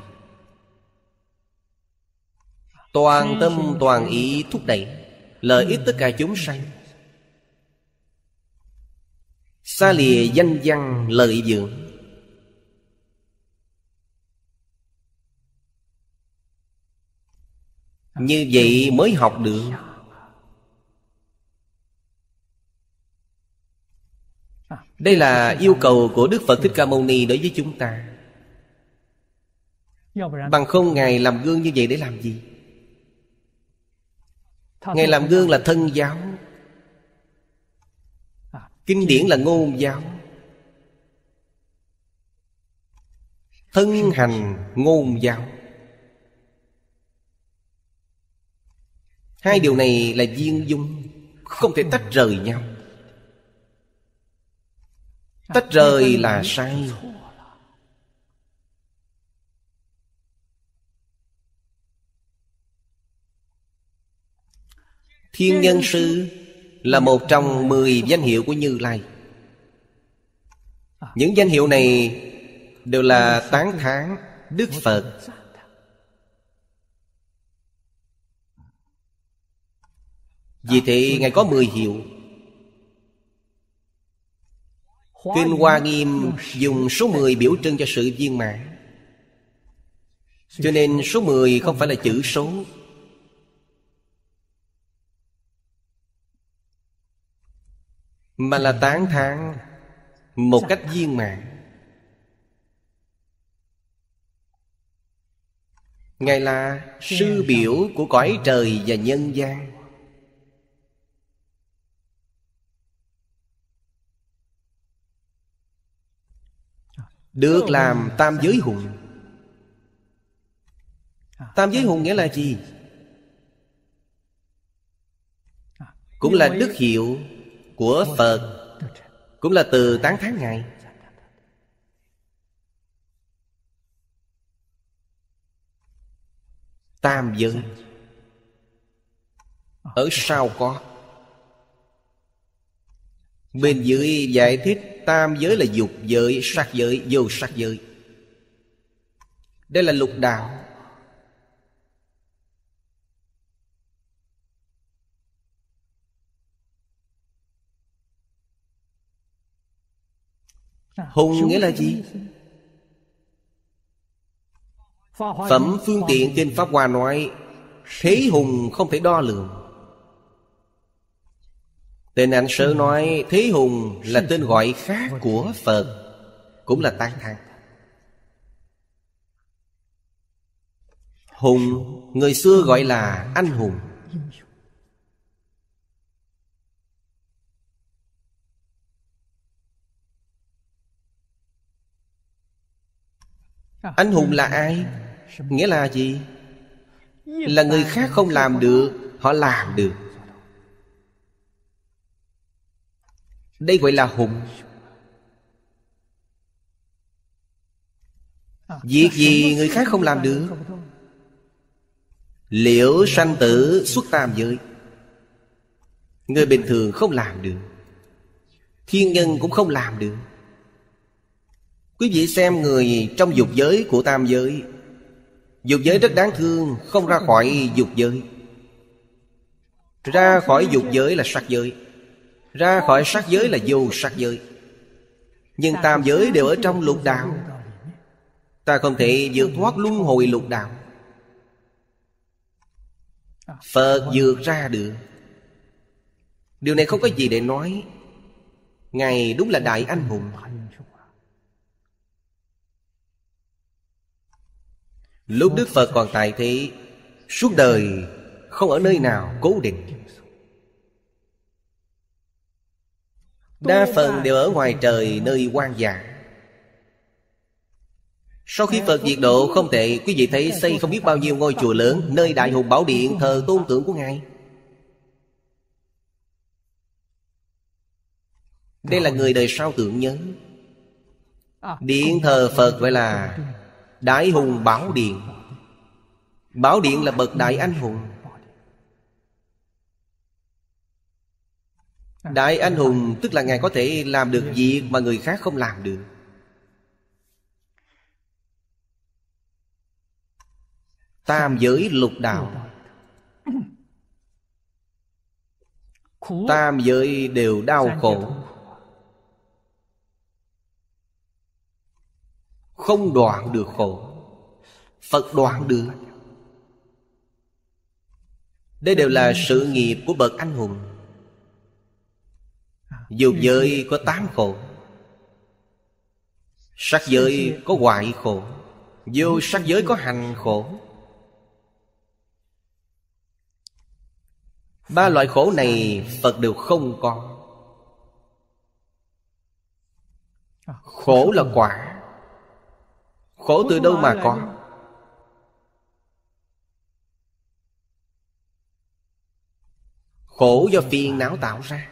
toàn tâm toàn ý thúc đẩy lợi ích tất cả chúng sanh, xa lìa danh văn lợi dưỡng. Như vậy mới học được. Đây là yêu cầu của Đức Phật Thích Ca Mâu Ni đối với chúng ta. Bằng không Ngài làm gương như vậy để làm gì? Ngài làm gương là thân giáo, kinh điển là ngôn giáo. Thân hành ngôn giáo, hai điều này là viên dung, không thể tách rời nhau. Tách rời là sai. Thiên Nhân Sư là một trong mười danh hiệu của Như Lai. Những danh hiệu này đều là tán thán Đức Phật. Vì thế Ngài có mười hiệu. Kinh Hoa Nghiêm dùng số mười biểu trưng cho sự viên mãn. Cho nên số mười không phải là chữ số, mà là tán thán một cách viên mãn. Ngài là sư biểu của cõi trời và nhân gian. Được làm tam giới hùng. Tam giới hùng nghĩa là gì? Cũng là đức hiệu của Phật, cũng là từ tán thán Ngài. Tam giới ở sau có. Bên dưới giải thích tam giới là dục giới, sắc giới, vô sắc giới. Đây là lục đạo. Hùng nghĩa là gì? Phẩm Phương Tiện Kinh Pháp Hoa nói thế hùng không thể đo lường. Tên Anh Sớ nói thế hùng là tên gọi khác của Phật, cũng là tán thán. Hùng người xưa gọi là anh hùng. Anh hùng là ai? Nghĩa là gì? Là người khác không làm được, họ làm được. Đây gọi là hùng. Việc gì người khác không làm được? Liễu sanh tử xuất tam giới, người bình thường không làm được. Thiên nhân cũng không làm được. Quý vị xem người trong dục giới của tam giới. Dục giới rất đáng thương, không ra khỏi dục giới. Ra khỏi dục giới là sắc giới, ra khỏi sắc giới là vô sắc giới. Nhưng tam giới đều ở trong lục đạo. Ta không thể vượt thoát luân hồi lục đạo. Phật vượt ra được. Điều này không có gì để nói. Ngài đúng là đại anh hùng. Lúc Đức Phật còn tại thế, suốt đời không ở nơi nào cố định. Đa phần đều ở ngoài trời, nơi hoang dã. Sau khi Phật diệt độ không tệ, quý vị thấy xây không biết bao nhiêu ngôi chùa lớn, nơi Đại Hùng Bảo Điện thờ tôn tượng của Ngài. Đây là người đời sau tưởng nhớ. Điện thờ Phật gọi là Đại Hùng Bảo Điện. Bảo Điện là bậc đại anh hùng. Đại anh hùng tức là Ngài có thể làm được việc mà người khác không làm được. Tam giới lục đạo, tam giới đều đau khổ, không đoạn được khổ. Phật đoạn được. Đây đều là sự nghiệp của bậc anh hùng. Dục giới có tám khổ, sắc giới có hoại khổ, vô sắc giới có hành khổ. Ba loại khổ này Phật đều không có. Khổ là quả. Khổ từ đâu mà có? Khổ do phiền não tạo ra.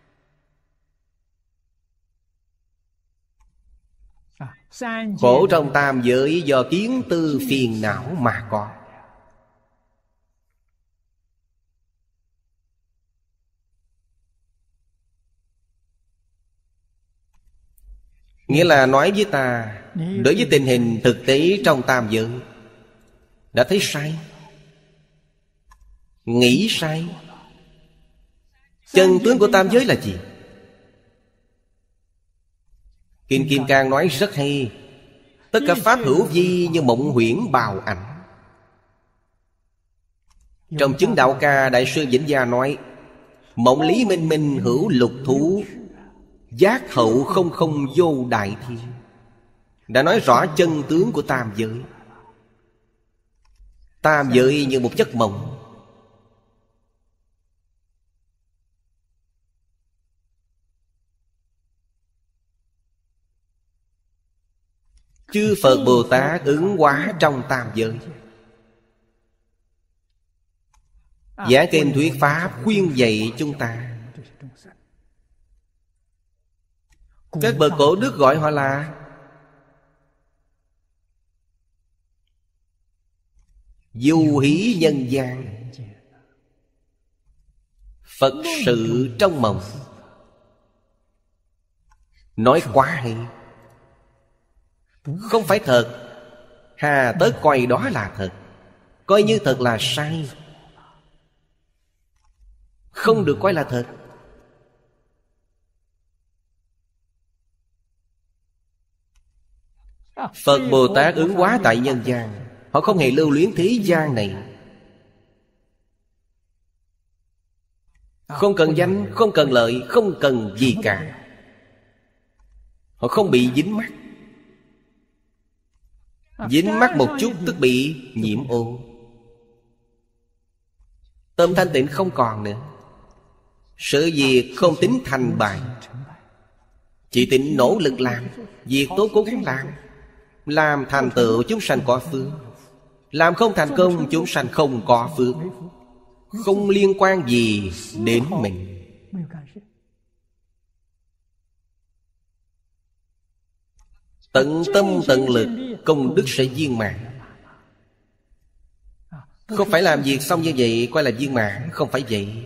Khổ trong tam giới do kiến tư phiền não mà có. Nghĩa là nói với ta, đối với tình hình thực tế trong tam giới đã thấy sai, nghĩ sai. Chân tướng của tam giới là gì? Kinh Kim Cang nói rất hay. Tất cả pháp hữu vi như mộng huyễn bào ảnh. Trong Chứng Đạo Ca, Đại sư Vĩnh Gia nói: mộng lý minh minh hữu lục thú, giác hậu không không vô đại thiên. Đã nói rõ chân tướng của tam giới. Tam giới như một giấc mộng. Chư Phật Bồ Tát ứng hóa trong tam giới. Giảng kinh thuyết pháp khuyên dạy chúng ta. Các bậc cổ đức gọi họ là du hí nhân gian, Phật sự trong mộng. Nói quá hay. Không phải thật, hà tất coi đó là thật. Coi như thật là sai, không được coi là thật. Phật Bồ Tát ứng hóa tại nhân gian. Họ không hề lưu luyến thế gian này. Không cần danh, không cần lợi, không cần gì cả. Họ không bị dính mắc. Dính mắc một chút tức bị nhiễm ô. Tâm thanh tịnh không còn nữa. Sự việc không tính thành bại, chỉ tính nỗ lực làm. Việc tốt cố gắng làm. Làm thành tựu chúng sanh có phước. Làm không thành công chúng sanh không có phước. Không liên quan gì đến mình. Tận tâm tận lực, công đức sẽ viên mãn. Không phải làm việc xong như vậy coi là viên mãn. Không phải vậy.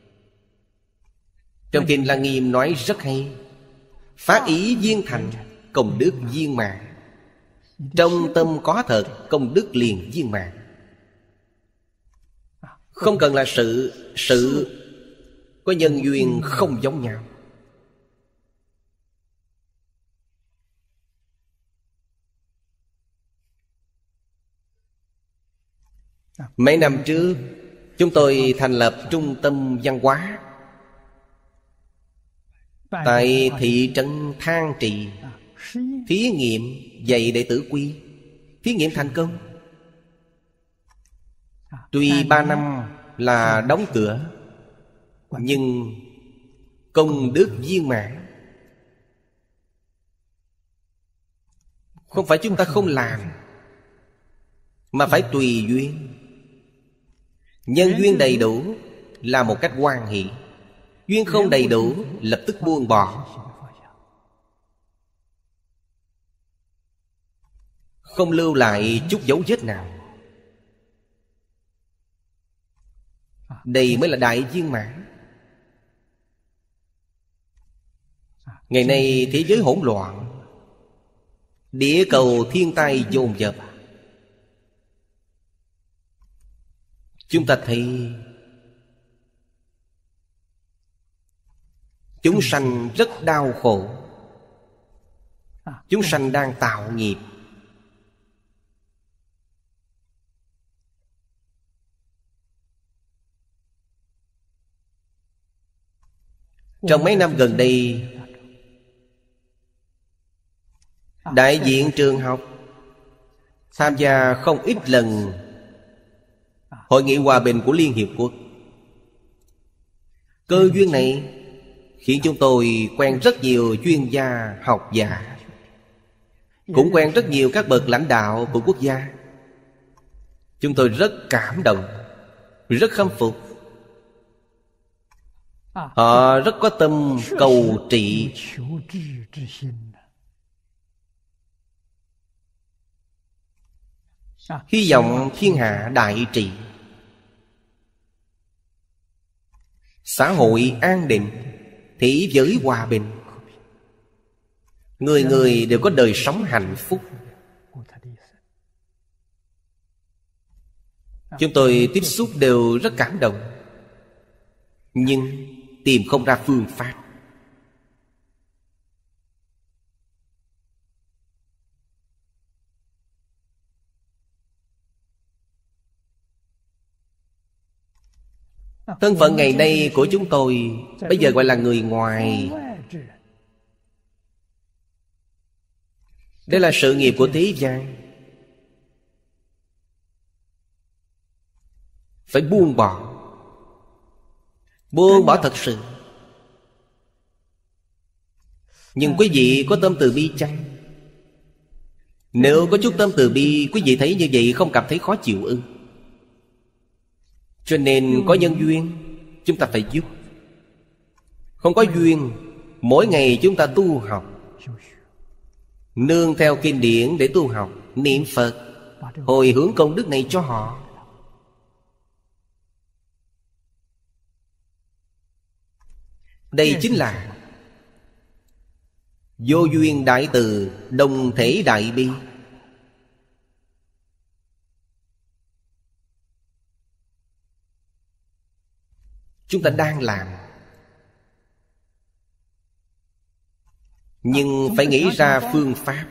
Trong Kinh Lăng Nghiêm nói rất hay: phát ý viên thành, công đức viên mãn. Trong tâm có thật, công đức liền viên mãn. Không cần là sự. Sự có nhân duyên không giống nhau. Mấy năm trước, chúng tôi thành lập trung tâm văn hóa tại thị trấn Thang Trì. Thí nghiệm dạy đệ tử quy. Thí nghiệm thành công. Tuy ba năm là đóng cửa, nhưng công đức viên mãn. Không phải chúng ta không làm, mà phải tùy duyên. Nhân duyên đầy đủ là một cách hoan hỷ. Duyên không đầy đủ lập tức buông bỏ. Không lưu lại chút dấu vết nào. Đây mới là đại viên mãn. Ngày nay thế giới hỗn loạn, địa cầu thiên tai dồn dập. Chúng ta thấy chúng sanh rất đau khổ. Chúng sanh đang tạo nghiệp. Trong mấy năm gần đây, đại diện trường học tham gia không ít lần Hội nghị Hòa bình của Liên Hiệp Quốc. Cơ duyên này khiến chúng tôi quen rất nhiều chuyên gia học giả, cũng quen rất nhiều các bậc lãnh đạo của quốc gia. Chúng tôi rất cảm động, rất khâm phục. Họ rất có tâm cầu trị. Hy vọng thiên hạ đại trị, xã hội an định, thế giới hòa bình, người người đều có đời sống hạnh phúc. Chúng tôi tiếp xúc đều rất cảm động, nhưng tìm không ra phương pháp. Thân phận ngày nay của chúng tôi bây giờ gọi là người ngoài. Đây là sự nghiệp của thế gian. Phải buông bỏ. Buông bỏ thật sự. Nhưng quý vị có tâm từ bi chăng? Nếu có chút tâm từ bi, quý vị thấy như vậy không cảm thấy khó chịu ư? Cho nên có nhân duyên chúng ta phải giúp. Không có duyên, mỗi ngày chúng ta tu học, nương theo kinh điển để tu học, niệm Phật, hồi hướng công đức này cho họ. Đây chính là vô duyên đại từ, đồng thể đại bi. Chúng ta đang làm. Nhưng phải nghĩ ra phương pháp.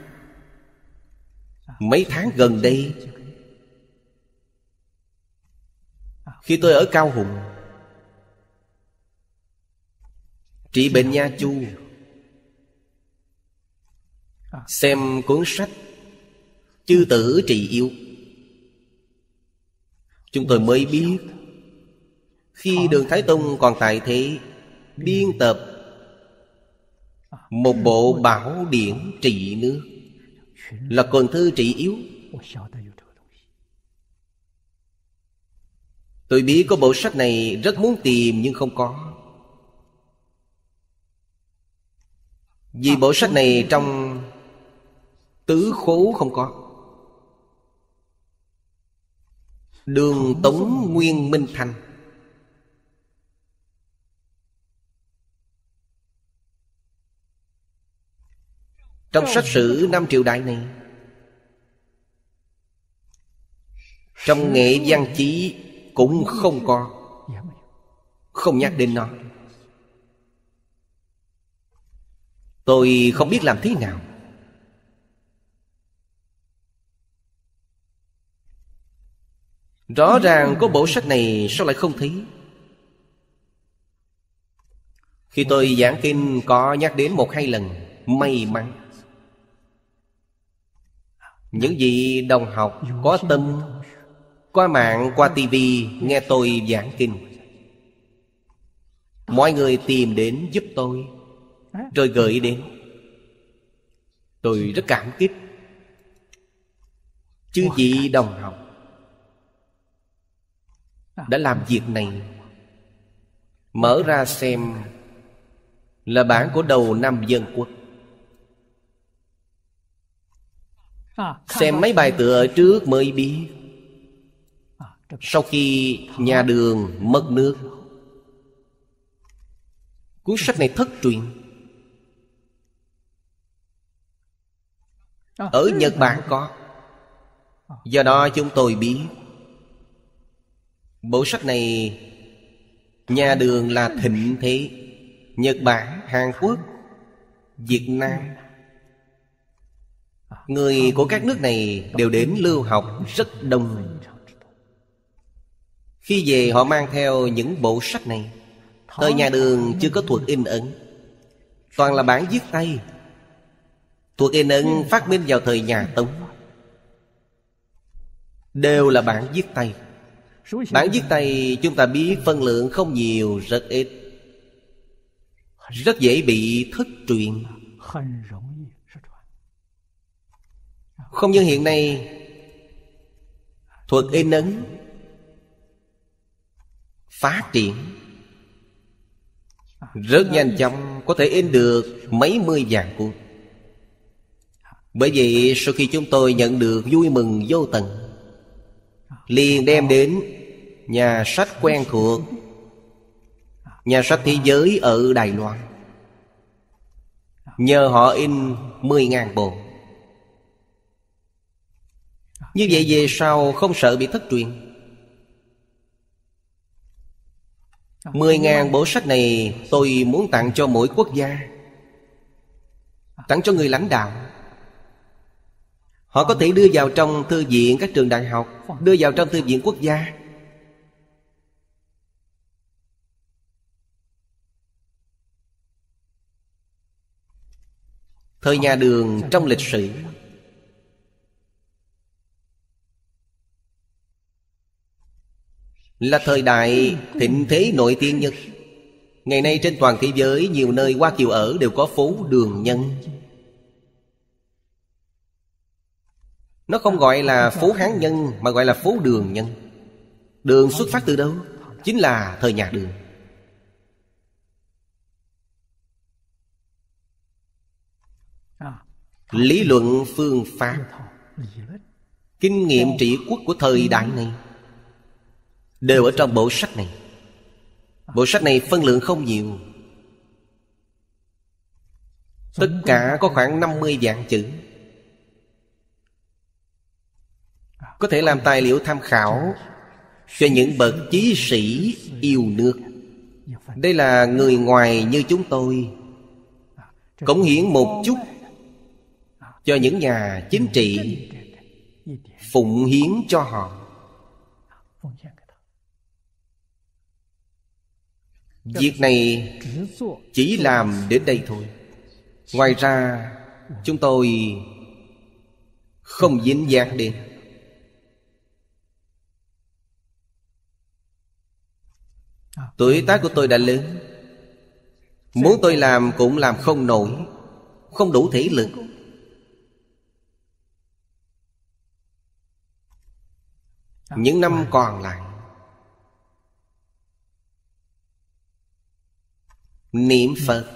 Mấy tháng gần đây, khi tôi ở Cao Hùng trị bệnh Nha Chu, xem cuốn sách Chư Tử Trị Yếu, chúng tôi mới biết khi Đường Thái Tông còn tại thế, biên tập một bộ bảo điển trị nước, là Quần Thư Trị Yếu. Tôi biết có bộ sách này, rất muốn tìm nhưng không có. Vì bộ sách này trong tứ khố không có. Đường Tống Nguyên Minh Thành. Trong sách sử năm triều đại này, trong Nghệ Văn Chí cũng không có, không nhắc đến nó. Tôi không biết làm thế nào. Rõ ràng có bộ sách này, sao lại không thấy? Khi tôi giảng kinh có nhắc đến một hai lần, may mắn. Những vị đồng học có tâm, qua mạng, qua tivi nghe tôi giảng kinh, mọi người tìm đến giúp tôi, rồi gửi đến. Tôi rất cảm kích. Chư vị đồng học đã làm việc này. Mở ra xem là bản của đầu năm Dân Quốc. Xem mấy bài tựa ở trước mới biết. Sau khi nhà Đường mất nước, cuốn sách này thất truyền. Ở Nhật Bản có. Do đó chúng tôi biết bộ sách này nhà Đường là thịnh thế. Nhật Bản, Hàn Quốc, Việt Nam, người của các nước này đều đến lưu học rất đông. Khi về họ mang theo những bộ sách này. Thời nhà Đường chưa có thuật in ấn, toàn là bản viết tay. Thuật in ấn phát minh vào thời nhà Tống, đều là bản viết tay. Bản viết tay chúng ta biết phân lượng không nhiều, rất ít, rất dễ bị thất truyền. Không như hiện nay, thuật in ấn phát triển rất nhanh chóng, có thể in được mấy mươi vạn cuốn. Bởi vậy sau khi chúng tôi nhận được vui mừng vô tận, liền đem đến nhà sách quen thuộc, nhà sách thế giới ở Đài Loan, nhờ họ in mười ngàn bộ. Như vậy về sau không sợ bị thất truyền. Mười ngàn bộ sách này tôi muốn tặng cho mỗi quốc gia, tặng cho người lãnh đạo. Họ có thể đưa vào trong thư viện các trường đại học, đưa vào trong thư viện quốc gia. Thời nhà Đường trong lịch sử là thời đại thịnh thế nổi tiếng nhất. Ngày nay trên toàn thế giới, nhiều nơi Hoa Kiều ở đều có phố Đường Nhân. Nó không gọi là phố Hán Nhân, mà gọi là phố Đường Nhân. Đường xuất phát từ đâu? Chính là thời nhà Đường. Lý luận phương pháp, kinh nghiệm trị quốc của thời đại này đều ở trong bộ sách này. Bộ sách này phân lượng không nhiều, tất cả có khoảng năm mươi vạn chữ, có thể làm tài liệu tham khảo cho những bậc chí sĩ yêu nước. Đây là người ngoài như chúng tôi cống hiến một chút cho những nhà chính trị, phụng hiến cho họ. Việc này chỉ làm đến đây thôi. Ngoài ra chúng tôi không dính dáng đến. Tuổi tác của tôi đã lớn, muốn tôi làm cũng làm không nổi, không đủ thể lực. Những năm còn lại niệm Phật,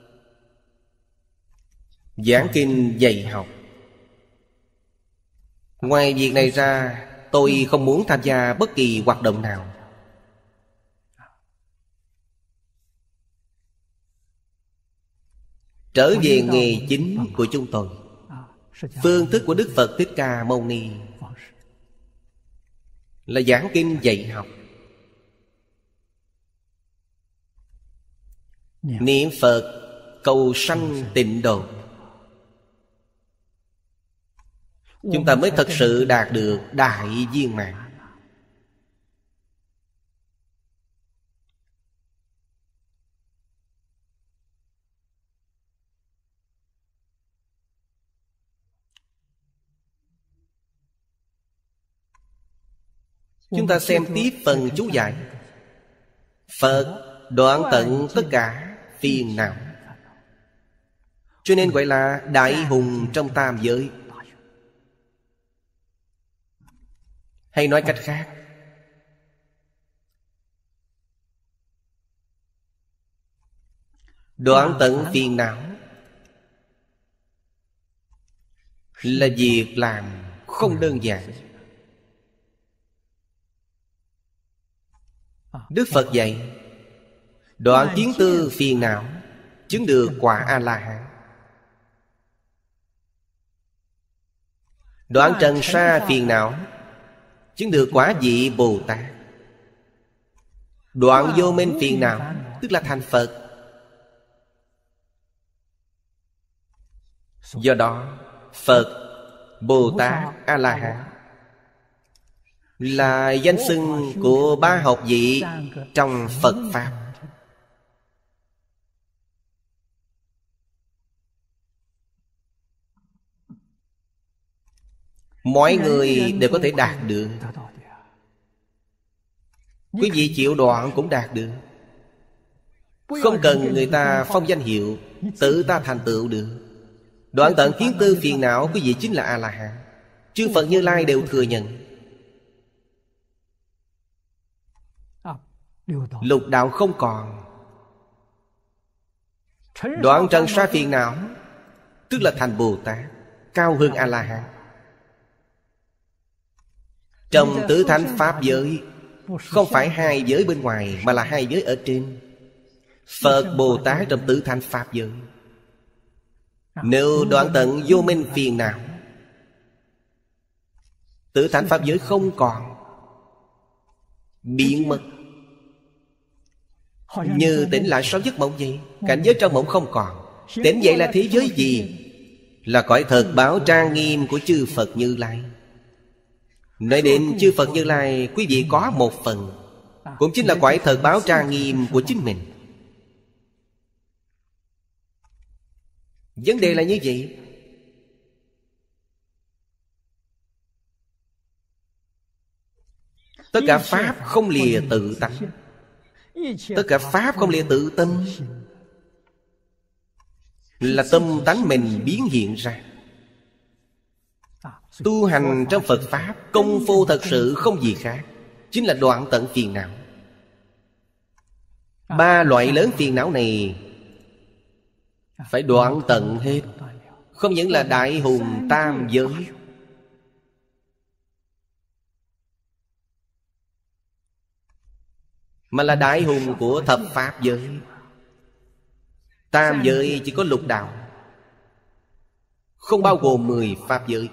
giảng kinh dạy học. Ngoài việc này ra, tôi không muốn tham gia bất kỳ hoạt động nào. Trở về nghề chính của chúng tôi, phương thức của Đức Phật Thích Ca Mâu Ni là giảng kinh dạy học, niệm Phật cầu sanh tịnh độ. Chúng ta mới thật sự đạt được đại viên mãn. Chúng ta xem tiếp phần chú giải. Phật đoạn tận tất cả phiền não, cho nên gọi là đại hùng trong tam giới. Hay nói cách khác, đoạn tận phiền não là việc làm không đơn giản. Đức Phật dạy đoạn kiến tư phiền não, chứng được quả A-la-hán. Đoạn trần sa phiền não, chứng được quả vị Bồ Tát. Đoạn vô minh phiền não, tức là thành Phật. Do đó Phật, Bồ Tát, A-la-hán là danh xưng của ba học vị trong Phật Pháp. Mọi người đều có thể đạt được. Quý vị chịu đoạn cũng đạt được. Không cần người ta phong danh hiệu, tự ta thành tựu được. Đoạn tận kiến tư phiền não, quý vị chính là A-la-hán. Chư Phật Như Lai đều thừa nhận. Lục đạo không còn. Đoạn trần sa phiền não, tức là thành Bồ Tát, cao hơn A-la-hán. Trong tứ thánh Pháp giới, không phải hai giới bên ngoài, mà là hai giới ở trên. Phật Bồ Tát trong tứ thánh Pháp giới. Nếu đoạn tận vô minh phiền não, tứ thánh Pháp giới không còn, biến mất. Như tỉnh lại sau giấc mộng vậy. Cảnh giới trong mộng không còn. Tỉnh dậy là thế giới gì? Là cõi thật báo trang nghiêm của chư Phật Như Lai. Nói đến chư Phật Như Lai, quý vị có một phần, cũng chính là cõi thật báo trang nghiêm của chính mình. Vấn đề là như vậy. Tất cả pháp không lìa tự tánh, tất cả pháp không lìa tự tâm, là tâm tánh mình biến hiện ra. Tu hành trong Phật Pháp, công phu thật sự không gì khác, chính là đoạn tận phiền não. Ba loại lớn phiền não này phải đoạn tận hết. Không những là đại hùng tam giới, mà là đại hùng của thập pháp giới. Tam giới chỉ có lục đạo, không bao gồm mười pháp giới.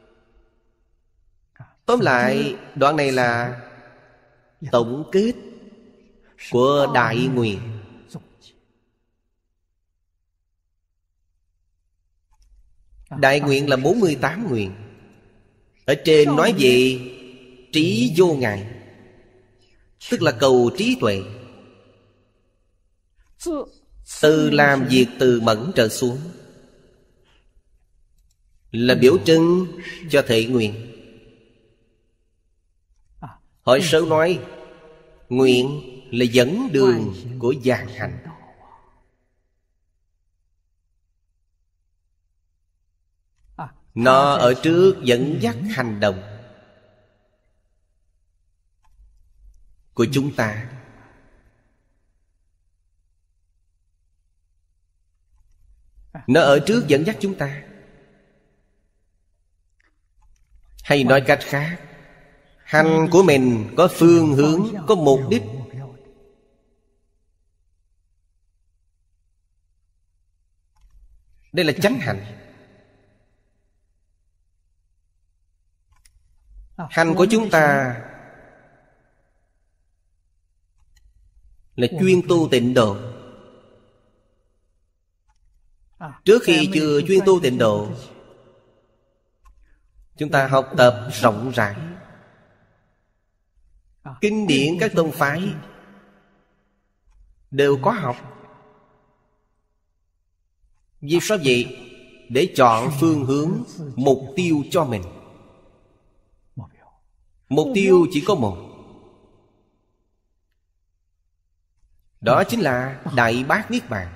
Tóm lại, đoạn này là tổng kết của đại nguyện. Đại nguyện là bốn mươi tám nguyện. Ở trên nói về trí vô ngại, tức là cầu trí tuệ. Từ làm việc từ mẫn trở xuống là biểu trưng cho thể nguyện. Hỏi sớ nói, nguyện là dẫn đường của vạn hạnh. Nó ở trước dẫn dắt hành động của chúng ta. Nó ở trước dẫn dắt chúng ta. Hay nói cách khác, hành của mình có phương hướng, có mục đích. Đây là chánh hành. Hành của chúng ta là chuyên tu tịnh độ. Trước khi chưa chuyên tu tịnh độ, chúng ta học tập rộng rãi. Kinh điển các tông phái đều có học. Vì sao vậy? Để chọn phương hướng, mục tiêu cho mình. Mục tiêu chỉ có một, đó chính là Đại Bát Niết Bàn.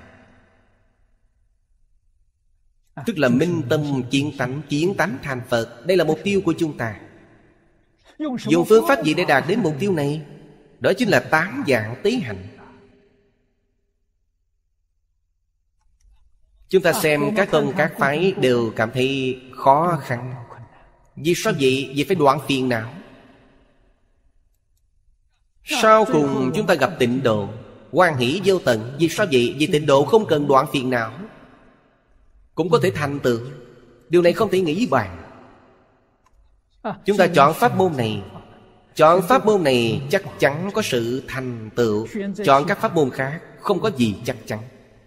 Tức là minh tâm kiến tánh, kiến tánh thành Phật. Đây là mục tiêu của chúng ta. Dùng phương pháp gì để đạt đến mục tiêu này? Đó chính là tám dạng tế hạnh. Chúng ta xem các tông các phái đều cảm thấy khó khăn. Vì sao vậy? Vì phải đoạn phiền não. Sau cùng chúng ta gặp tịnh độ, hoan hỷ vô tận. Vì sao vậy? Vì tịnh độ không cần đoạn phiền não, cũng có thể thành tựu. Điều này không thể nghĩ bàn. Chúng ta chọn pháp môn này, chọn pháp môn này chắc chắn có sự thành tựu. Chọn các pháp môn khác không có gì chắc chắn.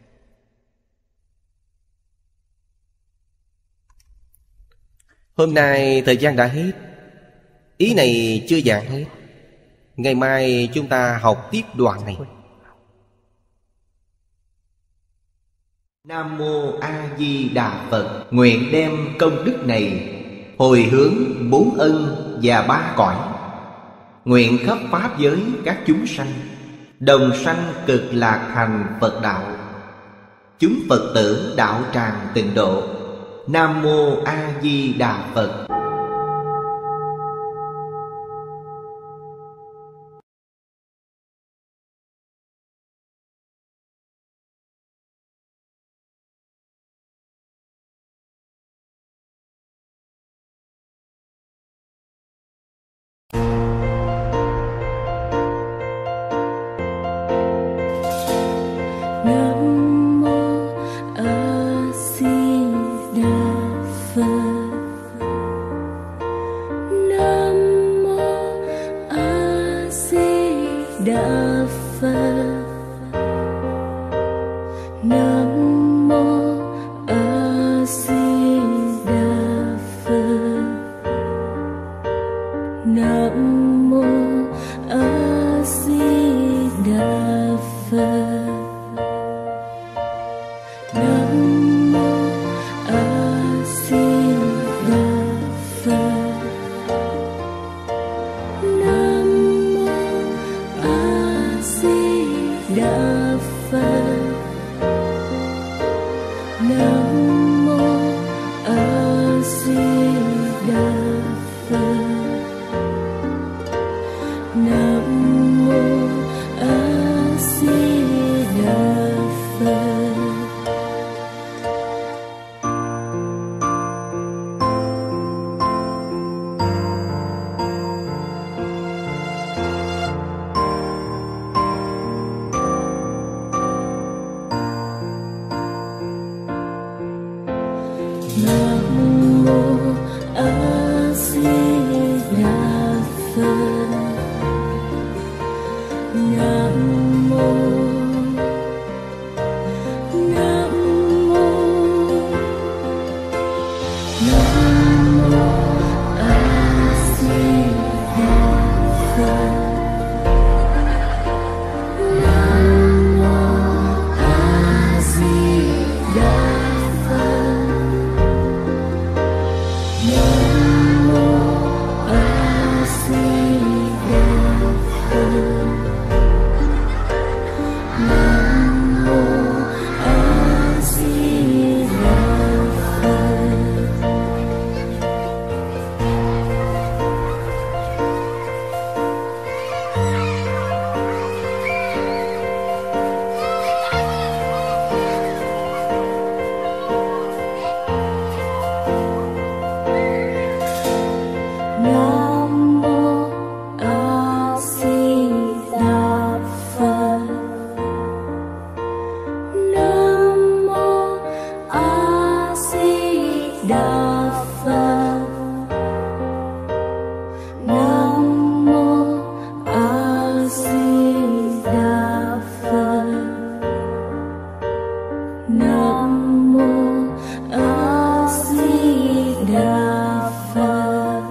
Hôm nay thời gian đã hết, ý này chưa giảng hết. Ngày mai chúng ta học tiếp đoạn này. Nam Mô A Di Đà Phật. Nguyện đem công đức này hồi hướng bốn ân và ba cõi, nguyện khắp pháp giới các chúng sanh đồng sanh cực lạc thành Phật đạo. Chúng Phật tử đạo tràng tịnh độ. Nam Mô A Di Đà Phật. Nam Mô A Di Đà Phật. Nam mô A Di Đà Phật. Nam mô A Di Đà Phật. Nam mô A Di Đà Phật. Nam mô Nam mô Nam mô A Di Đà Phật. Nam mô A Di Đà Phật. Nam mô A Di Đà Phật. Nam mô A Di Đà Phật. Nam mô A Di Đà Phật. Nam mô A Di Đà Phật. Nam mô A Di Đà Phật. Nam mô A Di Đà Phật.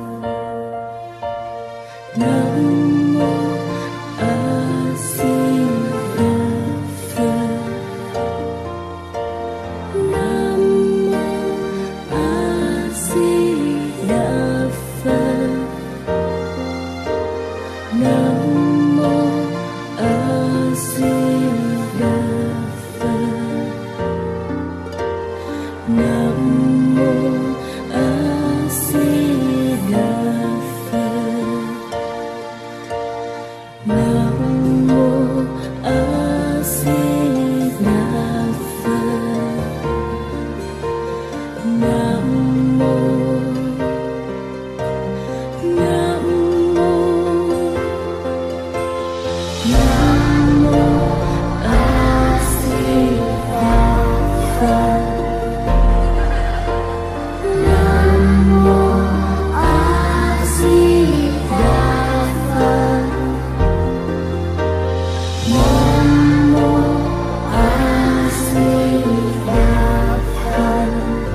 Nam mô A Di Đà Phật. Nam mô A Di Đà Phật. Nam mô A Di Đà Phật. Nam mô A Di Đà Phật. Nam mô A Di Đà Phật. Nam mô Nam mô Nam mô A Di Đà Phật. Nam mô A Di Đà Phật. Nam mô A Di Đà Phật.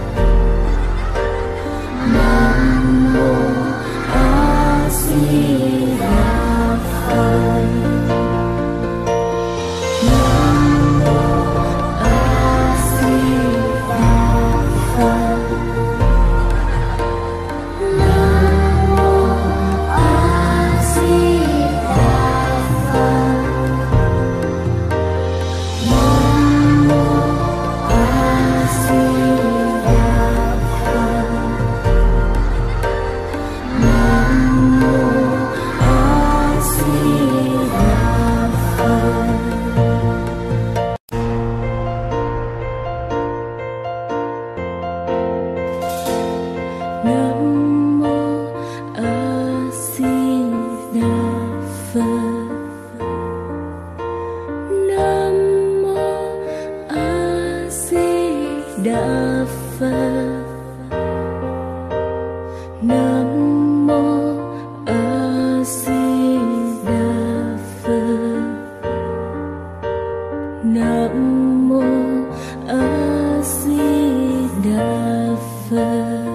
Nam mô A Di Đà Phật. Nam mô A Di Đà Phật. Nam mô A Di Đà Phật. Nam mô A Di Đà Phật. Nam mô A Di Đà Phật. Nam mô A Di Đà Phật. Nam mô A Di Đà Phật. Nam mô A Di Đà Phật. Nam mô A Di Đà Phật.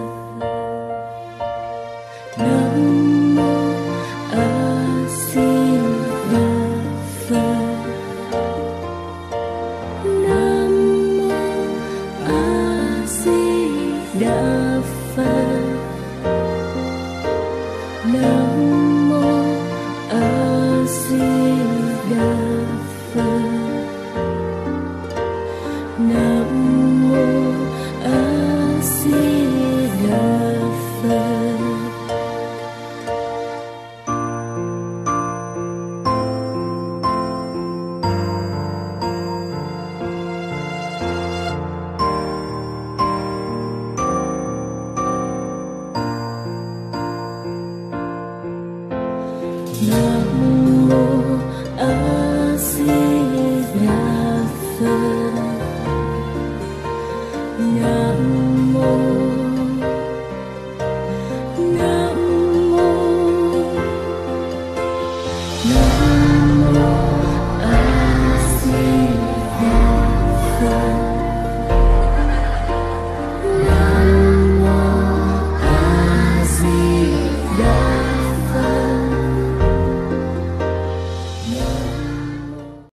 Nam mô A Di Đà Phật. Nam mô A Di Đà Phật. Nam mô A Di Đà Phật. Nam mô Nam